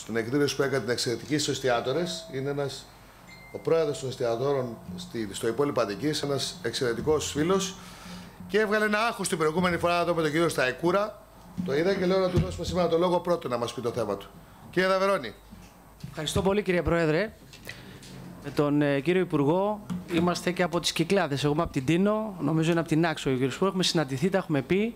στην εκδήλωση που έκανε την εξαιρετική στους εστιατόρες. Είναι ο πρόεδρος των εστιατόρων στο υπόλοιπο Αττικής, ένας εξαιρετικός φίλος. Και έβγαλε ένα άγχος την προηγούμενη φορά εδώ με τον κύριο Σταϊκούρα. Το είδα και λέω να του δώσουμε σήμερα το λόγο πρώτο να μας πει το θέμα του. Κύριε Ταβερώνη. Ευχαριστώ πολύ, κύριε Πρόεδρε. Με τον κύριο Υπουργό είμαστε και από τις Κυκλάδες. Εγώ είμαι από την Τίνο, νομίζω είναι από την Άξο. Ο κύριος Υπουργός, έχουμε συναντηθεί, τα έχουμε πει.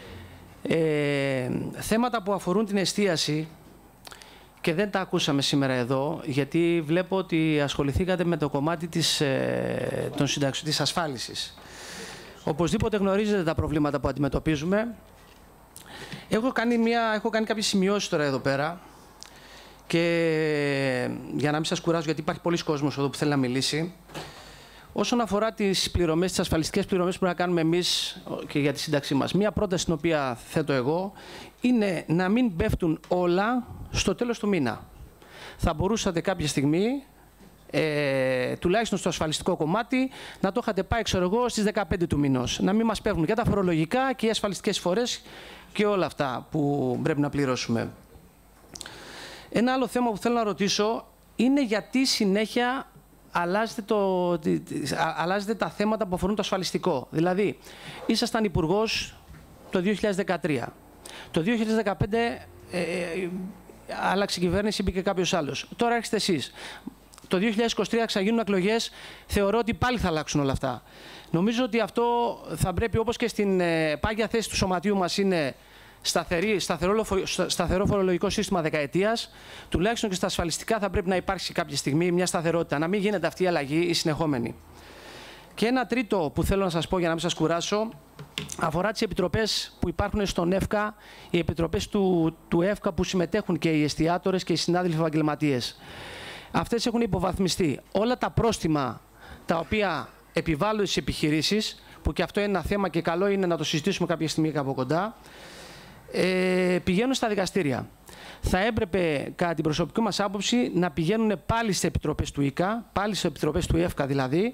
Θέματα που αφορούν την εστίαση και δεν τα ακούσαμε σήμερα εδώ, γιατί βλέπω ότι ασχοληθήκατε με το κομμάτι της ασφάλισης. Οπωσδήποτε γνωρίζετε τα προβλήματα που αντιμετωπίζουμε. Έχω κάνει κάποιες σημειώσεις τώρα εδώ πέρα και για να μην σας κουράζω, γιατί υπάρχει πολλής κόσμος εδώ που θέλει να μιλήσει. Όσον αφορά τις πληρωμές, τις ασφαλιστικές πληρωμές που πρέπει να κάνουμε εμείς και για τη σύνταξή μας, μία πρόταση την οποία θέτω εγώ είναι να μην πέφτουν όλα στο τέλος του μήνα. Θα μπορούσατε κάποια στιγμή, τουλάχιστον στο ασφαλιστικό κομμάτι, να το είχατε πάει, ξέρω εγώ, στις 15 του μηνός. Να μην μας παίρνουν και τα φορολογικά και οι ασφαλιστικές φορές και όλα αυτά που πρέπει να πληρώσουμε. Ένα άλλο θέμα που θέλω να ρωτήσω είναι γιατί συνέχεια αλλάζετε τα θέματα που αφορούν το ασφαλιστικό. Δηλαδή, ήσασταν υπουργός το 2013. Το 2015 άλλαξε η κυβέρνηση, μπήκε κάποιος άλλος. Τώρα έρχεστε εσείς. Το 2023 θα γίνουν εκλογές. Θεωρώ ότι πάλι θα αλλάξουν όλα αυτά. Νομίζω ότι αυτό θα πρέπει, όπως και στην πάγια θέση του σωματείου μας είναι σταθερό φορολογικό σύστημα δεκαετίας, τουλάχιστον και στα ασφαλιστικά θα πρέπει να υπάρξει κάποια στιγμή μια σταθερότητα, να μην γίνεται αυτή η αλλαγή η συνεχόμενη. Και ένα τρίτο που θέλω να σας πω για να μην σας κουράσω, αφορά τις επιτροπές που υπάρχουν στον ΕΦΚΑ, οι επιτροπές του ΕΦΚΑ που συμμετέχουν και οι εστιατόρες και οι συνάδελφοι επαγγελματίες. Αυτές έχουν υποβαθμιστεί. Όλα τα πρόστιμα τα οποία επιβάλλονται στις επιχειρήσεις, που και αυτό είναι ένα θέμα και καλό είναι να το συζητήσουμε κάποια στιγμή από κοντά, πηγαίνουν στα δικαστήρια. Θα έπρεπε, κατά την προσωπική μας άποψη, να πηγαίνουν πάλι στις επιτροπές του ΙΚΑ, πάλι στις επιτροπές του ΕΦΚΑ δηλαδή.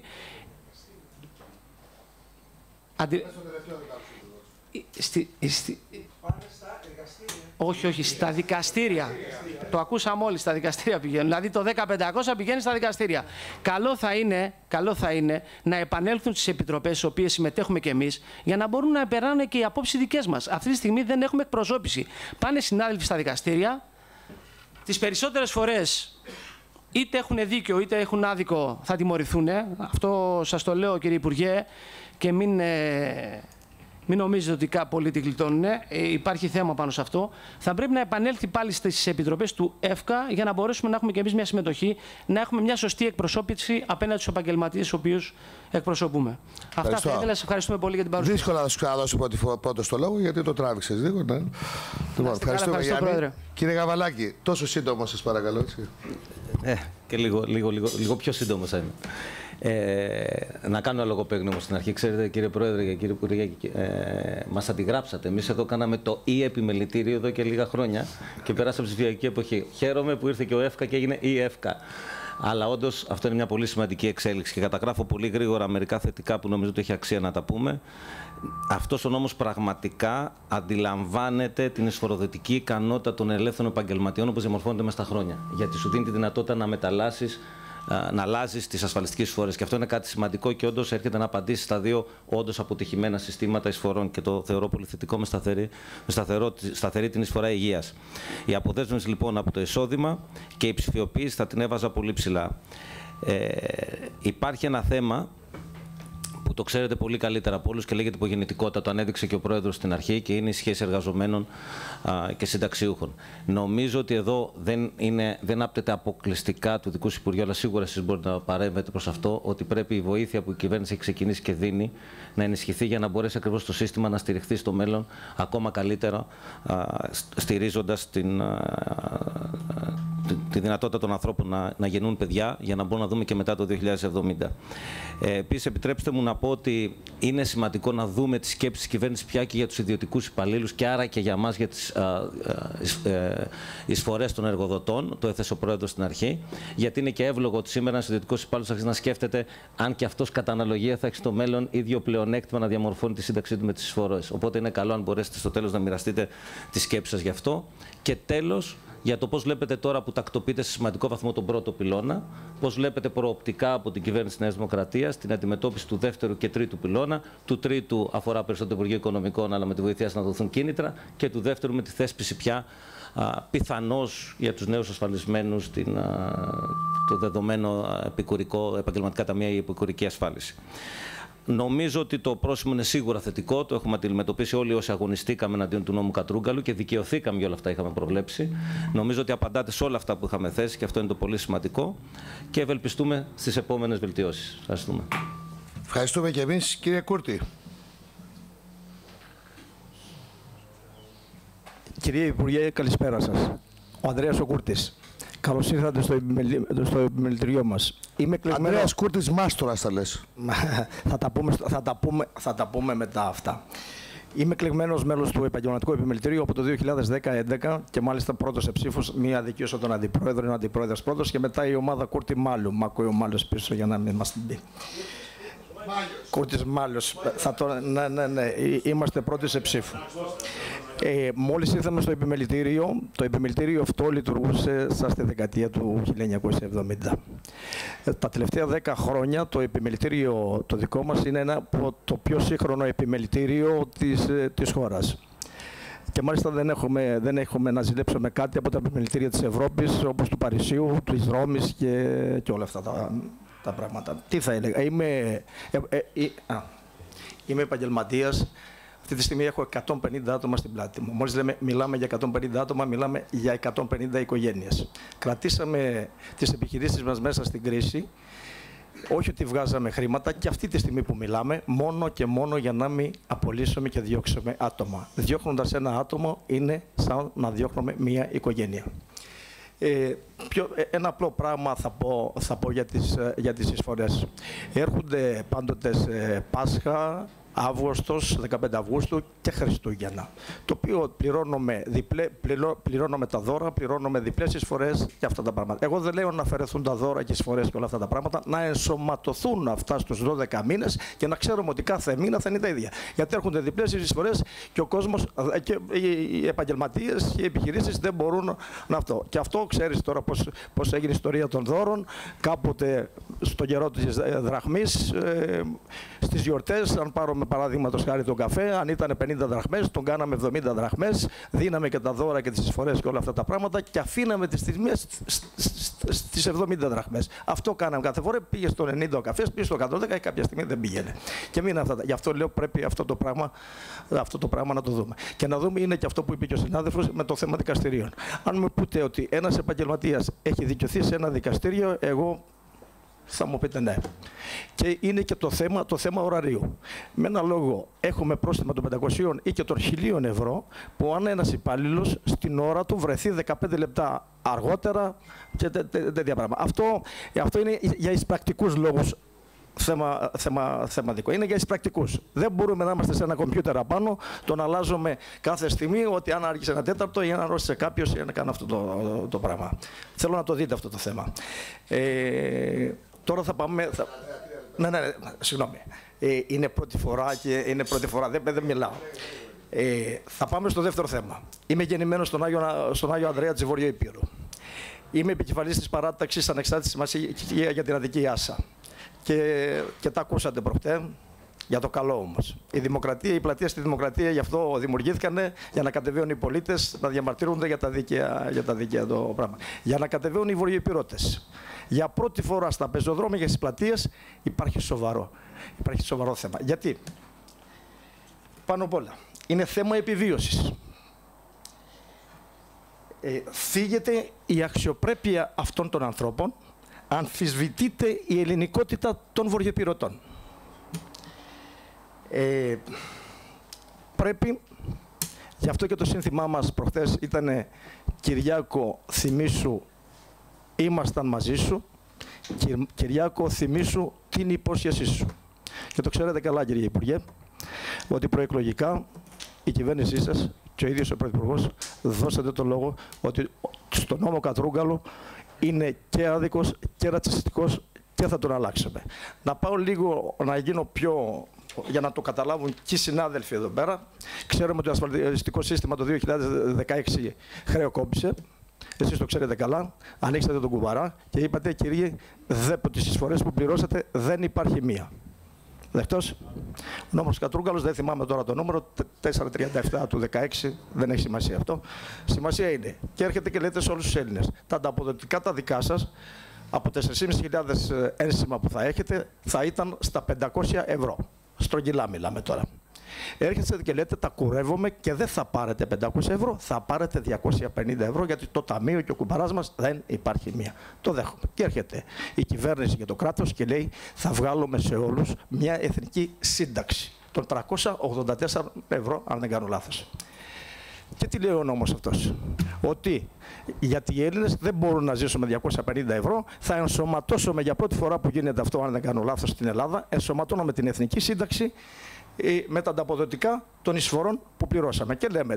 Όχι, στα δικαστήρια. Το ακούσαμε όλοι, στα δικαστήρια πηγαίνουν. Δηλαδή το 10.500 πηγαίνει στα δικαστήρια. Καλό θα είναι να επανέλθουν στις επιτροπές στις οποίες συμμετέχουμε κι εμείς, για να μπορούν να περνάνε και οι απόψεις δικές μας. Αυτή τη στιγμή δεν έχουμε εκπροσώπηση. Πάνε συνάδελφοι στα δικαστήρια. Τις περισσότερες φορές είτε έχουν δίκιο είτε έχουν άδικο, θα τιμωρηθούν. Αυτό σας το λέω, κύριε Υπουργέ, και μην νομίζετε ότι πολλοί τη γλιτώνουν. Υπάρχει θέμα πάνω σε αυτό. Θα πρέπει να επανέλθει πάλι στις επιτροπές του ΕΦΚΑ για να μπορέσουμε να έχουμε και εμείς μια συμμετοχή, να έχουμε μια σωστή εκπροσώπηση απέναντι στους επαγγελματίες τους οποίους εκπροσωπούμε. Αυτά θα ήθελα. Σας ευχαριστούμε πολύ για την παρουσία. Δύσκολα να σου ξαναδώσω πρώτο το λόγο, γιατί το τράβηξες λίγο. Ναι. Λοιπόν, ευχαριστούμε, Γιάννη. Κύριε Γαβαλάκη, τόσο σύντομο σας παρακαλώ. Έτσι. Και λίγο πιο σύντομο θα είμαι. Να κάνω ένα λογοπαίγνιο όμως στην αρχή. Ξέρετε, κύριε Πρόεδρε και κύριε Υπουργέ, μας αντιγράψατε. Εμείς εδώ κάναμε το επιμελητήριο εδώ και λίγα χρόνια και περάσαμε ψηφιακή εποχή. Χαίρομαι που ήρθε και ο ΕΦΚΑ και έγινε η ΕΦΚΑ. Αλλά όντως αυτό είναι μια πολύ σημαντική εξέλιξη και καταγράφω πολύ γρήγορα μερικά θετικά που νομίζω ότι έχει αξία να τα πούμε. Αυτός ο νόμος πραγματικά αντιλαμβάνεται την εισφοροδοτική ικανότητα των ελεύθερων επαγγελματιών όπως διαμορφώνεται μέσα στα χρόνια. Γιατί σου δίνει τη δυνατότητα να μεταλλάσσεις, να αλλάζει τις ασφαλιστικές εισφορές. Και αυτό είναι κάτι σημαντικό και όντως έρχεται να απαντήσει στα δύο όντως αποτυχημένα συστήματα εισφορών και το θεωρώ πολύ θετικό με σταθερή την εισφορά υγείας. Η αποδέσμευση λοιπόν από το εισόδημα και η ψηφιοποίηση θα την έβαζα πολύ ψηλά. Υπάρχει ένα θέμα που το ξέρετε πολύ καλύτερα από όλους και λέγεται υπογεννητικότητα, το ανέδειξε και ο Πρόεδρος στην αρχή, και είναι η σχέση εργαζομένων και συνταξιούχων. Νομίζω ότι εδώ δεν άπτεται αποκλειστικά του δικού Υπουργείου, αλλά σίγουρα εσείς μπορείτε να παρέμβετε προς αυτό, ότι πρέπει η βοήθεια που η κυβέρνηση έχει ξεκινήσει και δίνει να ενισχυθεί για να μπορέσει ακριβώς το σύστημα να στηριχθεί στο μέλλον ακόμα καλύτερα, στηρίζοντας τη δυνατότητα των ανθρώπων να γεννούν παιδιά, για να μπορούμε να δούμε και μετά το 2070. Επίσης, επιτρέψτε μου να πω ότι είναι σημαντικό να δούμε τις σκέψεις της κυβέρνησης πια και για τους ιδιωτικούς υπαλλήλους και άρα και για μας για τις εισφορές των εργοδοτών. Το έθεσε ο Πρόεδρος στην αρχή. Γιατί είναι και εύλογο ότι σήμερα ένας ιδιωτικός υπάλληλος αρχίζει να σκέφτεται αν και αυτός κατά αναλογία θα έχει στο μέλλον ίδιο πλεονέκτημα να διαμορφώνει τη σύνταξή του με τις εισφορές. Οπότε είναι καλό αν μπορέσετε στο τέλος να μοιραστείτε τις σκέψεις σας γι' αυτό. Και τέλος, για το πώς βλέπετε τώρα που τακτοποιείται σε σημαντικό βαθμό τον πρώτο πυλώνα, πώς βλέπετε προοπτικά από την κυβέρνηση της Νέας Δημοκρατίας την αντιμετώπιση του δεύτερου και τρίτου πυλώνα. Του τρίτου αφορά περισσότερο το Υπουργείο Οικονομικών, αλλά με τη βοήθεια να δοθούν κίνητρα, και του δεύτερου με τη θέσπιση πια πιθανώς για τους νέους ασφαλισμένους το δεδομένο επαγγελματικά ταμεία ή επικουρική ασφάλιση. Νομίζω ότι το πρόσημο είναι σίγουρα θετικό. Το έχουμε αντιμετωπίσει όλοι όσοι αγωνιστήκαμε εναντίον του νόμου Κατρούγκαλου και δικαιωθήκαμε για όλα αυτά είχαμε προβλέψει. Νομίζω ότι απαντάτε σε όλα αυτά που είχαμε θέσει και αυτό είναι το πολύ σημαντικό. Και ευελπιστούμε στις επόμενες βελτιώσεις. Ευχαριστούμε. Ευχαριστούμε και εμείς, κύριε Κούρτη. Κύριε Υπουργέ, καλησπέρα σας. Ο Ανδρέας ο Κούρτης. Καλώς ήρθατε στο επιμελητηριό μας. Είμαι κλεγμένος... Ανδρέας Κούρτης Μάστορας θα λες. θα τα πούμε μετά αυτά. Είμαι κλεγμένος μέλος του Επαγγελματικού Επιμελητηρίου από το 2010-2011 και μάλιστα πρώτος σε ψήφους, μία αδικίωσα τον αντιπρόεδρο, είναι ο αντιπρόεδρος πρώτος και μετά η ομάδα Κούρτη Μάλλου. Μ' ακούει ο Μάλλος πίσω για να μην μας την πει. Κούρτης Μάλλος. Ναι, είμαστε πρώτοι σε ψήφου. Μόλις ήρθαμε στο επιμελητήριο, το επιμελητήριο αυτό λειτουργούσε στη δεκαετία του 1970. Τα τελευταία 10 χρόνια το επιμελητήριο το δικό μας είναι ένα από το πιο σύγχρονο επιμελητήριο της χώρας. Και μάλιστα δεν έχουμε να ζηλέψουμε κάτι από τα επιμελητήρια της Ευρώπης, όπως του Παρισιού, της Ρώμης και όλα αυτά τα πράγματα. Τι θα έλεγα, είμαι επαγγελματίας. Αυτή τη στιγμή έχω 150 άτομα στην πλάτη μου. Μόλις μιλάμε για 150 άτομα, μιλάμε για 150 οικογένειες. Κρατήσαμε τις επιχειρήσεις μας μέσα στην κρίση. Όχι ότι βγάζαμε χρήματα, και αυτή τη στιγμή που μιλάμε, μόνο και μόνο για να μην απολύσουμε και διώξουμε άτομα. Διώχνοντας ένα άτομο είναι σαν να διώχνουμε μία οικογένεια. Ένα απλό πράγμα θα πω για τις εισφορές. Έρχονται πάντοτε σε Πάσχα, Αύγουστος, 15 Αυγούστου και Χριστούγεννα. Το οποίο πληρώνουμε τα δώρα, πληρώνουμε διπλές εισφορές και αυτά τα πράγματα. Εγώ δεν λέω να αφαιρεθούν τα δώρα και εισφορές και όλα αυτά τα πράγματα, να ενσωματωθούν αυτά στους 12 μήνες και να ξέρουμε ότι κάθε μήνα θα είναι τα ίδια. Γιατί έρχονται διπλές εισφορές και ο κόσμος, και οι επαγγελματίες και οι επιχειρήσεις δεν μπορούν να αυτό. Και αυτό ξέρεις τώρα πώς έγινε η ιστορία των δώρων. Κάποτε στον καιρό της δραχμής, στις γιορτές, αν πάρουμε παραδείγματος χάρη τον καφέ, αν ήταν 50 δραχμές, τον κάναμε 70 δραχμές, δίναμε και τα δώρα και τις εισφορές και όλα αυτά τα πράγματα και αφήναμε τις τιμές στις 70 δραχμές. Αυτό κάναμε κάθε φορά, πήγε στο 90 ο καφές, πήγε στο 110 και κάποια στιγμή δεν πήγαινε. Και μείναν αυτά. Γι' αυτό λέω πρέπει αυτό το πράγμα να το δούμε. Και να δούμε είναι και αυτό που είπε και ο συνάδελφος με το θέμα δικαστηρίων. Αν μου πείτε ότι ένας επαγγελματίας έχει δικαιωθεί σε ένα δικαστήριο, εγώ θα μου πείτε ναι. Και είναι και το θέμα ωραρίου. Με ένα λόγο έχουμε πρόστιμα των 500 ή και των 1.000 ευρώ, που αν ένας υπάλληλος στην ώρα του βρεθεί 15 λεπτά αργότερα και τέτοια πράγματα. Αυτό είναι για εισπρακτικούς λόγους θεματικό. Είναι για εισπρακτικούς. Δεν μπορούμε να είμαστε σε ένα κομπιούτερ απάνω, τον αλλάζουμε κάθε στιγμή, ότι αν άργησε ένα τέταρτο ή αν αρρώστησε κάποιος ή να κάνει αυτό το πράγμα. Θέλω να το δείτε αυτό το θέμα. Τώρα θα πάμε... Ναι, συγγνώμη. Είναι πρώτη φορά, δεν μιλάω. Θα πάμε στο δεύτερο θέμα. Είμαι γεννημένος στον Άγιο Ανδρέα της Βορείου Υπήρου. Είμαι επικεφαλής της παράταξης Ανεξάρτητη Σημασία για την Αττική Άσα. Και τα ακούσατε προχτές, για το καλό όμως. Η πλατεία στη Δημοκρατία γι' αυτό δημιουργήθηκαν, για να κατεβαίνουν οι πολίτες, να διαμαρτύρονται για τα δίκαια το πράγμα. Για να κατεβαίνουν οι βορειοϊπηρώτες. Για πρώτη φορά στα πεζοδρόμια και στις πλατείες υπάρχει σοβαρό θέμα. Γιατί, πάνω απ' όλα, είναι θέμα επιβίωσης. Φύγεται η αξιοπρέπεια αυτών των ανθρώπων, αμφισβητείται η ελληνικότητα των βορειοϊπηρωτών. Πρέπει, γι' αυτό και το σύνθημά μας προχθές ήταν «Κυριάκο, θυμήσου ήμασταν μαζί σου. Κυριάκο, θυμήσου την υπόσχεσή σου. Και το ξέρετε καλά, κύριε Υπουργέ, ότι προεκλογικά η κυβέρνησή σας και ο ίδιος ο Πρωθυπουργός δώσατε το λόγο ότι στο νόμο Κατρούγκαλο είναι και άδικος και ρατσιστικός και θα τον αλλάξουμε. Να πάω λίγο να γίνω πιο, για να το καταλάβουν και οι συνάδελφοι εδώ πέρα. Ξέρουμε ότι το ασφαλιστικό σύστημα το 2016 χρεοκόπησε. Εσείς το ξέρετε καλά, ανοίξατε τον κουβαρά και είπατε, κύριε, τις εισφορές που πληρώσατε δεν υπάρχει μία. Δεκτός. Ο νόμος Κατρούγκαλος, δεν θυμάμαι τώρα το νούμερο, 437 του 2016, δεν έχει σημασία αυτό. Σημασία είναι, και έρχεται και λέτε σε όλους τους Έλληνες, τα ανταποδοτικά τα δικά σας, από 4.500 ένσημα που θα έχετε, θα ήταν στα 500 ευρώ. Στρογγυλά μιλάμε τώρα. Έρχεστε και λέτε, τα κουρεύομαι και δεν θα πάρετε 500 ευρώ, θα πάρετε 250 ευρώ, γιατί το ταμείο και ο κουμπαράς μας δεν υπάρχει μία. Το δέχομαι. Και έρχεται η κυβέρνηση και το κράτος και λέει, θα βγάλουμε σε όλους μια εθνική σύνταξη των 384 ευρώ, αν δεν κάνω λάθος. Και τι λέει ο νόμος αυτός? Ότι γιατί οι Έλληνες δεν μπορούν να ζήσουν με 250 ευρώ, θα ενσωματώσουμε για πρώτη φορά που γίνεται αυτό, αν δεν κάνω λάθος, στην Ελλάδα, ενσωματώνουμε την εθνική σύνταξη με τα ανταποδοτικά των εισφορών που πληρώσαμε. Και λέμε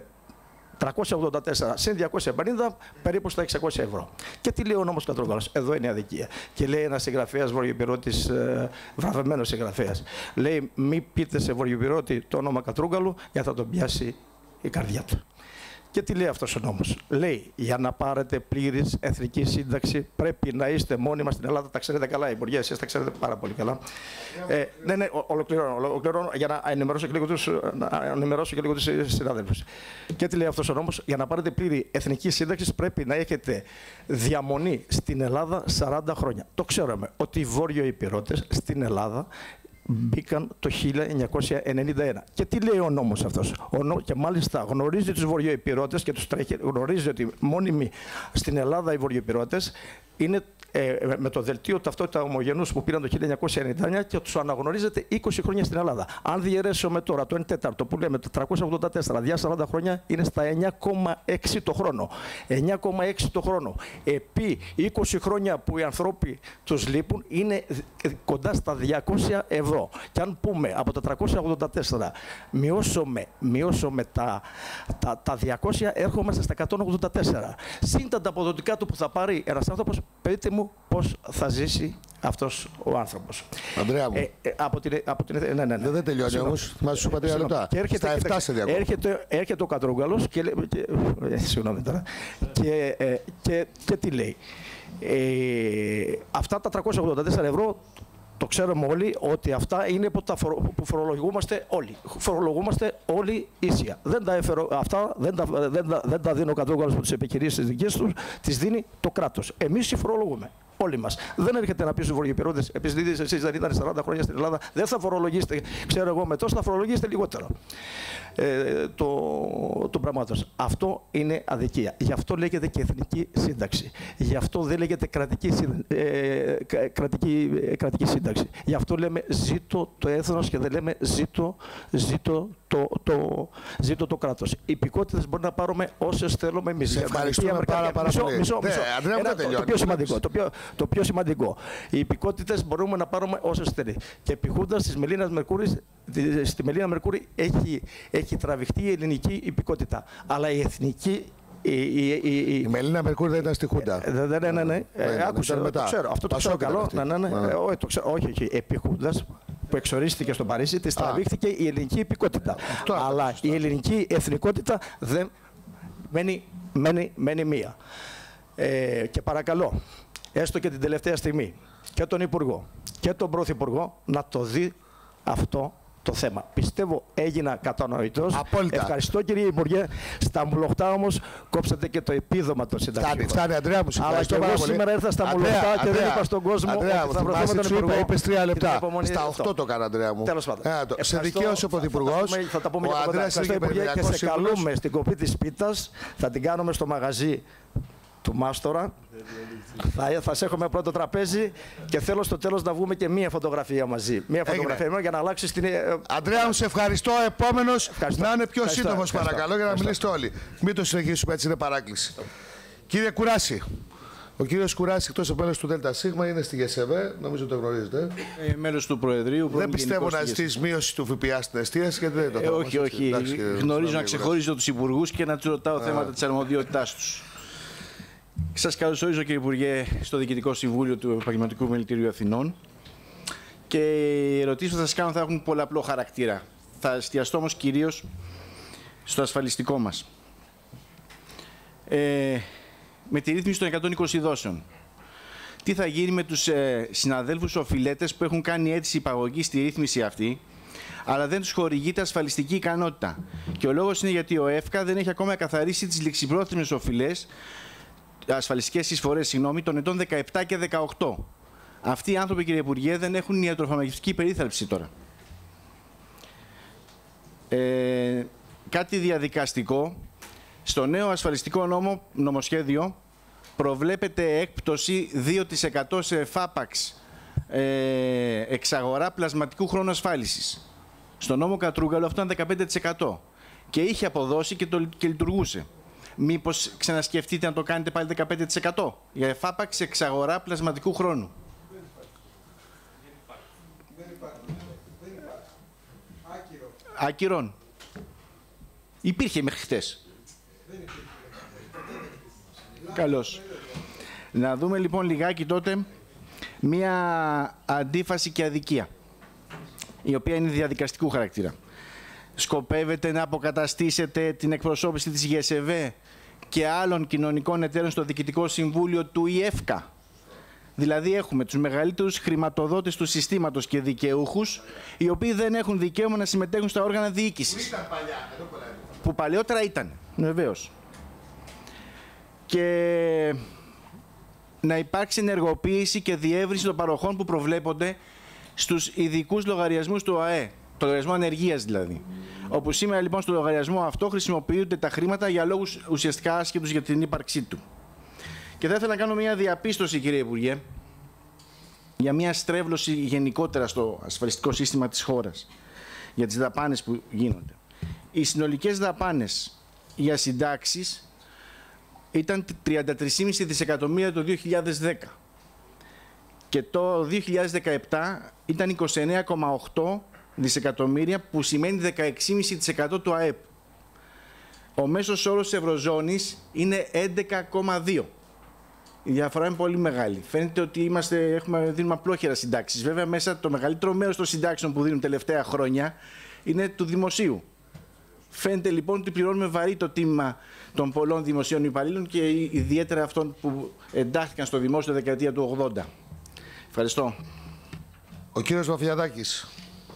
384 συν 250 περίπου στα 600 ευρώ. Και τι λέει ο νόμος Κατρούγκαλος? Εδώ είναι η αδικία. Και λέει ένας συγγραφέας βορειοπυρώτης, βραβευμένος συγγραφέας, λέει, μη πείτε σε βορειοπυρώτη το όνομα Κατρούγκαλου, γιατί θα τον πιάσει η καρδιά του. Και τι λέει αυτός ο νόμος? Λέει, για να πάρετε πλήρης εθνική σύνταξη πρέπει να είστε μόνιμα στην Ελλάδα. Τα ξέρετε καλά, Υπουργέ, εσείς τα ξέρετε πάρα πολύ καλά. Ναι, ολοκληρώνω για να ενημερώσω και λίγο τους συναδέλφους. Και τι λέει αυτός ο νόμος? Για να πάρετε πλήρη εθνική σύνταξη πρέπει να έχετε διαμονή στην Ελλάδα 40 χρόνια. Το ξέρουμε ότι οι Βόρειο Υπηρώτες στην μπήκαν το 1991. Και τι λέει ο νόμος αυτός? Και μάλιστα γνωρίζει τους βορειοϊπηρώτες και τους τρέχει, γνωρίζει ότι μόνιμοι στην Ελλάδα οι βορειοϊπηρώτες είναι με το δελτίο ταυτότητα ομογενούς που πήραν το 1999 και τους αναγνωρίζεται 20 χρόνια στην Ελλάδα. Αν διαιρέσουμε τώρα το 1/4 που λέμε 484 διά 40 χρόνια είναι στα 9,6 το χρόνο. 9,6 το χρόνο. Επί 20 χρόνια που οι ανθρώποι τους λείπουν είναι κοντά στα 200 ευρώ. Και αν πούμε από τα 384 μειώσουμε τα 200, έρχομαστε στα 184. Συν τα ανταποδοτικά του που θα πάρει ένας άνθρωπος, πείτε μου πώς θα ζήσει αυτός ο άνθρωπος. Αντρέα μου. Ναι. Δεν τελειώνει όμως. Μας σου είπα 3 λεπτά. Στα 7 σε διακόπτω. Έρχεται ο Κατρούγκαλος και λέει. Συγγνώμη τώρα. Και τι λέει? Αυτά τα 384 ευρώ. Το ξέρουμε όλοι ότι αυτά είναι που φορολογούμαστε όλοι. Φορολογούμαστε όλοι ίσια. Αυτά δεν τα δίνει ο Κατρούγκαλος από τις επιχειρήσεις τις δικές τους, τις δίνει το κράτος. Εμείς οι φορολογούμε. Όλοι μας. Δεν έρχεται να πει στους βορειοπυρώτες, επειδή εσείς δεν ήταν 40 χρόνια στην Ελλάδα, δεν θα φορολογήσετε, ξέρω εγώ, με τόσο θα φορολογήσετε λιγότερο. Το πράγμα. Αυτό είναι αδικία. Γι' αυτό λέγεται και εθνική σύνταξη. Γι' αυτό δεν λέγεται κρατική σύνταξη. Γι' αυτό λέμε ζήτω το έθνος και δεν λέμε ζήτω το κράτος. Οι υπηκότητες μπορεί να πάρουμε όσες θέλουμε εμείς. Σε ευχαριστούμε πάρα πολύ. Το πιο σημαντικό. Οι υπηκότητες μπορούμε να πάρουμε όσες θέλει. Και επιχούντας στη Μελίνα Μερκούρη έχει τραβηχτεί η ελληνική υπηκότητα. Αλλά η εθνική. Η Μελίνα Μερκούρη δεν ήταν στη Χούντα. Ναι. Άκουσα, το ξέρω. Αυτό το ξέρω καλό. Όχι. Επιχούντας που εξορίστηκε στο Παρίσι, της τραβήχθηκε η ελληνική υπηκότητα. Αλλά η ελληνική εθνικότητα δεν μένει μία. Και παρακαλώ, έστω και την τελευταία στιγμή, και τον Υπουργό και τον Πρωθυπουργό να το δει αυτό το θέμα. Πιστεύω έγινα κατανοητός. Απόλυτα. Ευχαριστώ, κύριε Υπουργέ. Στα μουλοχτά όμως κόψατε και το επίδομα των συνταξιούχων. Φτάνει, Αντρέα μου. Αλλά και εγώ σήμερα ήρθα στα μουλοχτά και δεν είπα στον κόσμο ότι θα βρεθούμε με τον Υπουργό. Είπες 3 λεπτά. Στα 8 το έκανα, Αντρέα μου. Τέλος πάντων. Σε δικαίωσε ο Πρωθυπουργός. Θα τα πούμε και Ευχαριστώ, Υπουργέ, και σε καλούμε στην κοπή της πίτας. Θα την κάνουμε στο μαγαζί του Μάστορα. Θα σε έχουμε πρώτο τραπέζι και θέλω στο τέλος να βγούμε και μία φωτογραφία μαζί. Μία φωτογραφία για να αλλάξει την. Αντρέα μου, σε ευχαριστώ. Επόμενος να είναι πιο σύντομος, παρακαλώ, για να μιλήσετε όλοι. Μην το συνεχίσουμε έτσι, είναι παράκληση. Κύριε Κουράση, Ο κύριος Κουράσης, εκτός από μέλος του ΔΣ, είναι στη ΓΕΣΕΒΕ, νομίζω το γνωρίζετε. Μέλος του Προεδρείου. Δεν πιστεύω να ζητήσει μείωση του ΦΠΑ στην εστίαση, γιατί δεν το όχι, όχι. Εντάξει, γνωρίζω να ξεχωρίζω τους υπουργούς και να τους ρωτάω θέματα της αρμοδιότητάς τους. Σας καλωσορίζω, κύριε Υπουργέ, στο Διοικητικό Συμβούλιο του Επαγγελματικού Μελητηρίου Αθηνών. Και οι ερωτήσεις που θα σας κάνω θα έχουν πολλαπλό χαρακτήρα. Θα εστιαστώ όμως κυρίως στο ασφαλιστικό μας. Με τη ρύθμιση των 120 δόσεων. Τι θα γίνει με τους συναδέλφους οφειλέτες που έχουν κάνει αίτηση υπαγωγή στη ρύθμιση αυτή, αλλά δεν τους χορηγείται ασφαλιστική ικανότητα. Και ο λόγος είναι γιατί ο ΕΦΚΑ δεν έχει ακόμα καθαρίσει τις ληξιπρόθεσμες οφειλές, ασφαλιστικές εισφορές, των ετών 17 και 18. Αυτοί οι άνθρωποι, κύριε Υπουργέ, δεν έχουν ιατροφαρμακευτική περίθαλψη τώρα. Κάτι διαδικαστικό. Στο νέο ασφαλιστικό νομοσχέδιο προβλέπεται έκπτωση 2% σε εφάπαξ εξαγορά πλασματικού χρόνου ασφάλισης. Στο νόμο Κατρούγκαλο αυτό ήταν 15% και είχε αποδώσει και λειτουργούσε. Μήπως ξανασκεφτείτε να το κάνετε πάλι 15% για εφάπαξ εξαγορά πλασματικού χρόνου? Άκυρον. Υπήρχε μέχρι χτες. Καλώς. Να δούμε λοιπόν λιγάκι τότε μία αντίφαση και αδικία, η οποία είναι διαδικαστικού χαρακτήρα. Σκοπεύετε να αποκαταστήσετε την εκπροσώπηση της ΓΕΣΕΒΕ και άλλων κοινωνικών εταίρων στο Διοικητικό Συμβούλιο του ΙΕΦΚΑ? Δηλαδή έχουμε τους μεγαλύτερους χρηματοδότες του συστήματος και δικαιούχους, οι οποίοι δεν έχουν δικαίωμα να συμμετέχουν στα όργανα διοίκησης. Που παλαιότερα ήταν, βεβαίως. Και να υπάρξει ενεργοποίηση και διεύρυνση των παροχών που προβλέπονται στους ειδικούς λογαριασμούς του ΑΕ, το λογαριασμό ανεργίας δηλαδή. Όπου σήμερα λοιπόν στο λογαριασμό αυτό χρησιμοποιούνται τα χρήματα για λόγους ουσιαστικά άσχετους για την ύπαρξή του. Και θα ήθελα να κάνω μια διαπίστωση, κύριε Υπουργέ, για μια στρέβλωση γενικότερα στο ασφαλιστικό σύστημα της χώρας, για τις δαπάνες που γίνονται. Οι συνολικές δαπάνες για συντάξεις ήταν 33,5 δισεκατομμύρια το 2010 και το 2017 ήταν 29,8 δισεκατομμύρια, που σημαίνει 16,5% του ΑΕΠ. Ο μέσος όρος της Ευρωζώνης είναι 11,2. Η διαφορά είναι πολύ μεγάλη. Φαίνεται ότι δίνουμε απλόχερα συντάξεις. Βέβαια, μέσα το μεγαλύτερο μέρος των συντάξεων που δίνουν τελευταία χρόνια είναι του δημοσίου. Φαίνεται λοιπόν ότι πληρώνουμε βαρύ το τίμημα των πολλών δημοσίων υπαλλήλων και ιδιαίτερα αυτών που εντάχθηκαν στο δημόσιο τη δεκαετία του 80. Ευχαριστώ. Ο κύριος Βαφιαδάκης.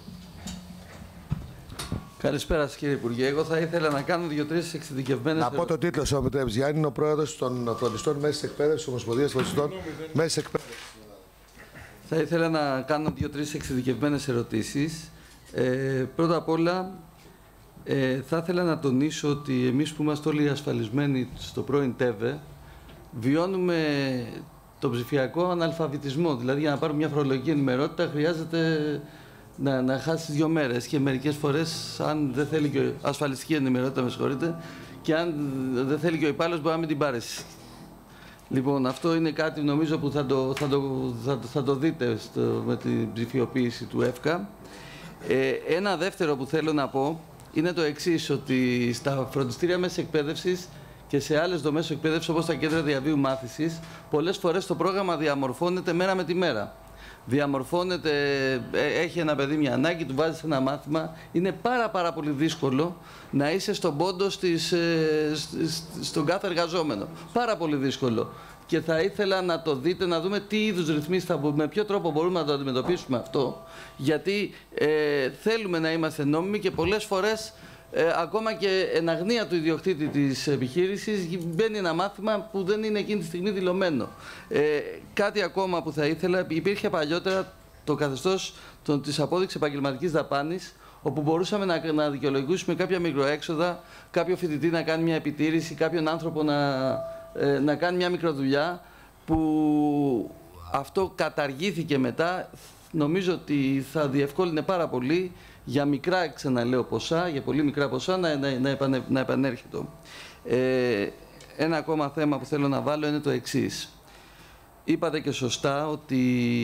Καλησπέρα σας, κύριε Υπουργέ. Εγώ θα ήθελα να κάνω 2-3 εξειδικευμένες... Να πω το τίτλο, σε επιτρέπεις. Γιάννη είναι ο πρόεδρος των φροντιστών μέσης εκπαίδευσης, Ομοσπονδίας Φροντιστών μέσης εκπαίδευσης. Θα ήθελα να κάνω 2-3 εξειδικευμένες ερωτήσεις. Πρώτα απ' όλα, θα ήθελα να τονίσω ότι εμείς που είμαστε όλοι ασφαλισμένοι στο πρώην ΤΕΒΕ, βιώνουμε τον ψηφιακό αναλφαβητισμό. Δηλαδή, για να πάρουμε μια φορολογική ενημερότητα, χρειάζεται να χάσει 2 μέρες και μερικές φορές, αν δεν θέλει και ασφαλιστική ενημερότητα, με συγχωρείτε, και αν δεν θέλει και ο υπάλληλος, μπορεί να μην την πάρει. Λοιπόν, αυτό είναι κάτι νομίζω που θα το δείτε με την ψηφιοποίηση του ΕΦΚΑ. Ένα δεύτερο που θέλω να πω είναι το εξής, ότι στα φροντιστήρια μέσης εκπαίδευσης και σε άλλες δομές εκπαίδευσης, όπως τα κέντρα διαβίου μάθησης, πολλές φορές το πρόγραμμα διαμορφώνεται μέρα με τη μέρα. Διαμορφώνεται, έχει ένα παιδί μια ανάγκη, του βάζεις ένα μάθημα. Είναι πάρα πολύ δύσκολο να είσαι στον πόντο στον κάθε εργαζόμενο. Πάρα πολύ δύσκολο. Και θα ήθελα να το δείτε, να δούμε τι είδους ρυθμίσεις, με ποιο τρόπο μπορούμε να το αντιμετωπίσουμε αυτό. Γιατί θέλουμε να είμαστε νόμιμοι και πολλές φορές ακόμα και εν αγνία του ιδιοκτήτη της επιχείρησης μπαίνει ένα μάθημα που δεν είναι εκείνη τη στιγμή δηλωμένο. Κάτι ακόμα που θα ήθελα, υπήρχε παλιότερα το καθεστώς της απόδειξης επαγγελματικής δαπάνης, όπου μπορούσαμε να δικαιολογήσουμε κάποια μικροέξοδα, κάποιο φοιτητή να κάνει μια επιτήρηση, κάποιον άνθρωπο να κάνει μια μικροδουλειά, που αυτό καταργήθηκε μετά. Νομίζω ότι θα διευκόλυνε πάρα πολύ για μικρά, ξαναλέω, ποσά, για πολύ μικρά ποσά να επανέρχεται. Ένα ακόμα θέμα που θέλω να βάλω είναι το εξής. είπατε και σωστά ότι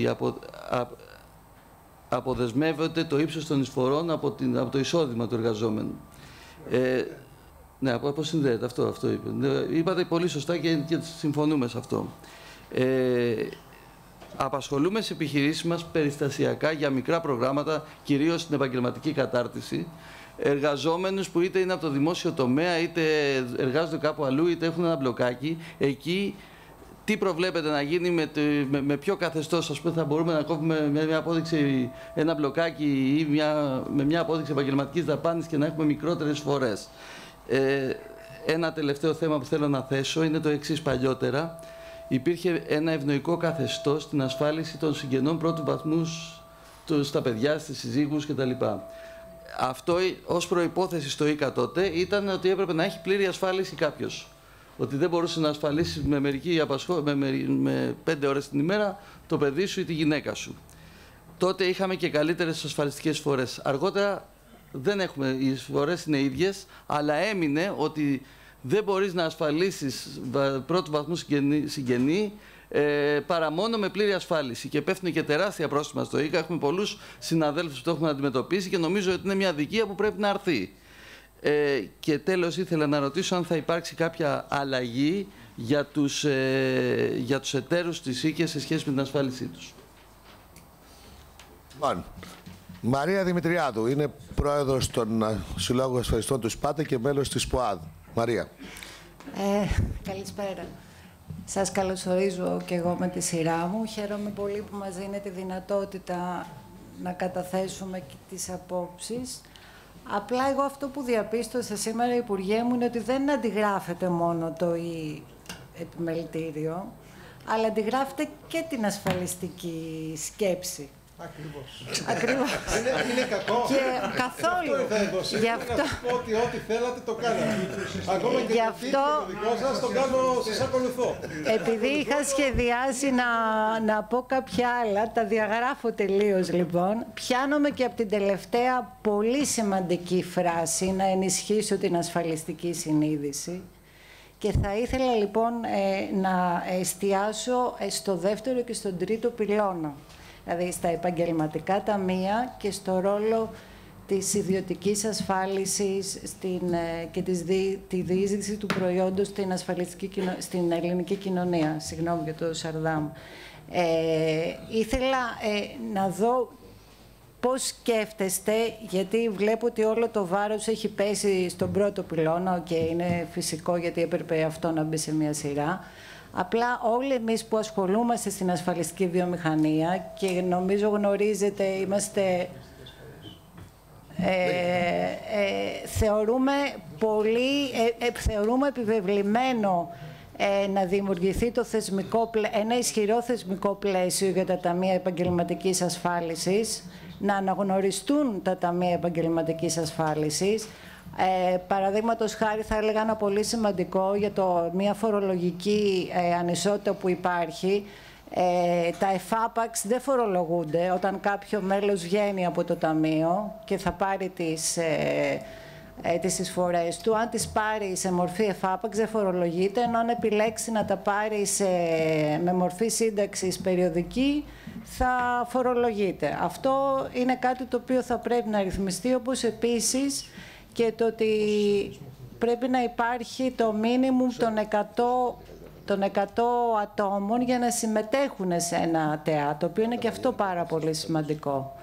αποδεσμεύεται το ύψος των εισφορών από το εισόδημα του εργαζόμενου. Ναι, πώς συνδέεται αυτό είπε. Είπατε πολύ σωστά και συμφωνούμε σε αυτό. Απασχολούμε σε επιχειρήσεις μας περιστασιακά για μικρά προγράμματα, κυρίως στην επαγγελματική κατάρτιση, εργαζόμενους που είτε είναι από το δημόσιο τομέα, είτε εργάζονται κάπου αλλού, είτε έχουν ένα μπλοκάκι. Εκεί τι προβλέπετε να γίνει με ποιο καθεστώς, ας πούμε, θα μπορούμε να κόβουμε με μια απόδειξη ένα μπλοκάκι ή με μια απόδειξη επαγγελματικής δαπάνης και να έχουμε μικρότερες φορές. Ένα τελευταίο θέμα που θέλω να θέσω είναι το εξής. Παλιότερα υπήρχε ένα ευνοϊκό καθεστώς στην ασφάλιση των συγγενών πρώτου βαθμού στα παιδιά, στις συζύγους κτλ. Αυτό ως προϋπόθεση στο ΙΚΑ τότε ήταν ότι έπρεπε να έχει πλήρη ασφάλιση κάποιος. Ότι δεν μπορούσε να ασφαλίσει με 5 ώρες την ημέρα το παιδί σου ή τη γυναίκα σου. Τότε είχαμε και καλύτερες ασφαλιστικές φορές. Αργότερα δεν έχουμε, οι φορές είναι ίδιες, αλλά έμεινε ότι δεν μπορείς να ασφαλίσεις πρώτου βαθμού συγγενή παρά μόνο με πλήρη ασφάλιση. Και πέφτουν και τεράστια πρόστιμα στο ΙΚΑ. Έχουμε πολλούς συναδέλφους που το έχουμε αντιμετωπίσει και νομίζω ότι είναι μια αδικία που πρέπει να αρθεί. Και τέλος ήθελα να ρωτήσω αν θα υπάρξει κάποια αλλαγή για τους εταίρους της ΙΚΕ σε σχέση με την ασφάλισή τους. Μαρία Δημητριάδου είναι πρόεδρος των Συλλόγων Ασφαλιστών του ΣΠΑΤΕ και μέλος της ΠΟΑΔ. Μαρία. Καλησπέρα. Σας καλωσορίζω και εγώ με τη σειρά μου. Χαίρομαι πολύ που μας δίνετε τη δυνατότητα να καταθέσουμε και τις απόψεις. Απλά εγώ αυτό που διαπίστωσα σήμερα, Υπουργέ μου, είναι ότι δεν αντιγράφεται μόνο το επιμελητήριο, αλλά αντιγράφεται και την ασφαλιστική σκέψη. Ακριβώς. Είναι κακό. Και καθόλου. Γι' αυτό. Ότι ό,τι θέλατε το κάνατε. Ακόμα και το δικό σας το κάνω, σας ακολουθώ. Επειδή είχα σχεδιάσει να πω κάποια άλλα, τα διαγράφω τελείως λοιπόν. Πιάνομαι και από την τελευταία πολύ σημαντική φράση, να ενισχύσω την ασφαλιστική συνείδηση. Και θα ήθελα λοιπόν να εστιάσω στο δεύτερο και στον τρίτο πυλώνα. Δηλαδή στα επαγγελματικά ταμεία και στο ρόλο της ιδιωτικής ασφάλισης και τη διείσδυση του προϊόντος στην ελληνική κοινωνία. Συγγνώμη για το Σαρδάμ. Ήθελα να δω πώς σκέφτεστε, γιατί βλέπω ότι όλο το βάρος έχει πέσει στον πρώτο πυλώνα και είναι φυσικό γιατί έπρεπε αυτό να μπει σε μια σειρά. Απλά όλοι εμείς που ασχολούμαστε στην ασφαλιστική βιομηχανία και νομίζω γνωρίζετε, θεωρούμε επιβεβλημένο να δημιουργηθεί ένα ισχυρό θεσμικό πλαίσιο για τα ταμεία επαγγελματικής ασφάλισης, να αναγνωριστούν τα ταμεία επαγγελματικής ασφάλισης. Παραδείγματος χάρη θα έλεγα ένα πολύ σημαντικό για μια φορολογική ανισότητα που υπάρχει. Τα εφάπαξ δεν φορολογούνται όταν κάποιο μέλος βγαίνει από το ταμείο και θα πάρει τις εισφορές του. Αν τις πάρει σε μορφή εφάπαξ δεν φορολογείται, ενώ αν επιλέξει να τα πάρει με μορφή σύνταξης περιοδική θα φορολογείται. Αυτό είναι κάτι το οποίο θα πρέπει να ρυθμιστεί, όπως επίσης και το ότι πρέπει να υπάρχει το μίνιμουμ των 100 ατόμων για να συμμετέχουν σε ένα ΤΕΑ, το οποίο είναι και αυτό πάρα πολύ σημαντικό.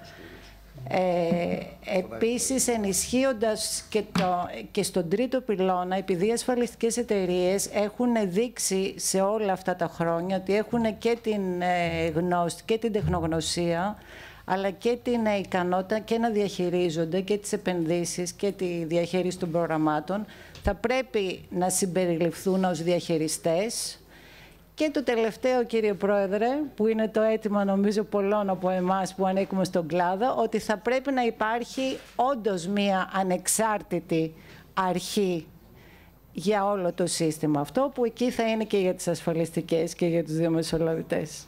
Επίσης, ενισχύοντας και στον τρίτο πυλώνα, επειδή οι ασφαλιστικές εταιρείες έχουν δείξει σε όλα αυτά τα χρόνια ότι έχουν και την γνώση και την τεχνογνωσία, αλλά και την ικανότητα και να διαχειρίζονται και τις επενδύσεις και τη διαχείριση των προγραμμάτων, θα πρέπει να συμπεριληφθούν ως διαχειριστές. Και το τελευταίο, κύριε Πρόεδρε, που είναι το αίτημα νομίζω πολλών από εμάς που ανήκουμε στον κλάδο, ότι θα πρέπει να υπάρχει όντως μία ανεξάρτητη αρχή για όλο το σύστημα αυτό, που εκεί θα είναι και για τις ασφαλιστικές και για τους διαμεσολαβητές.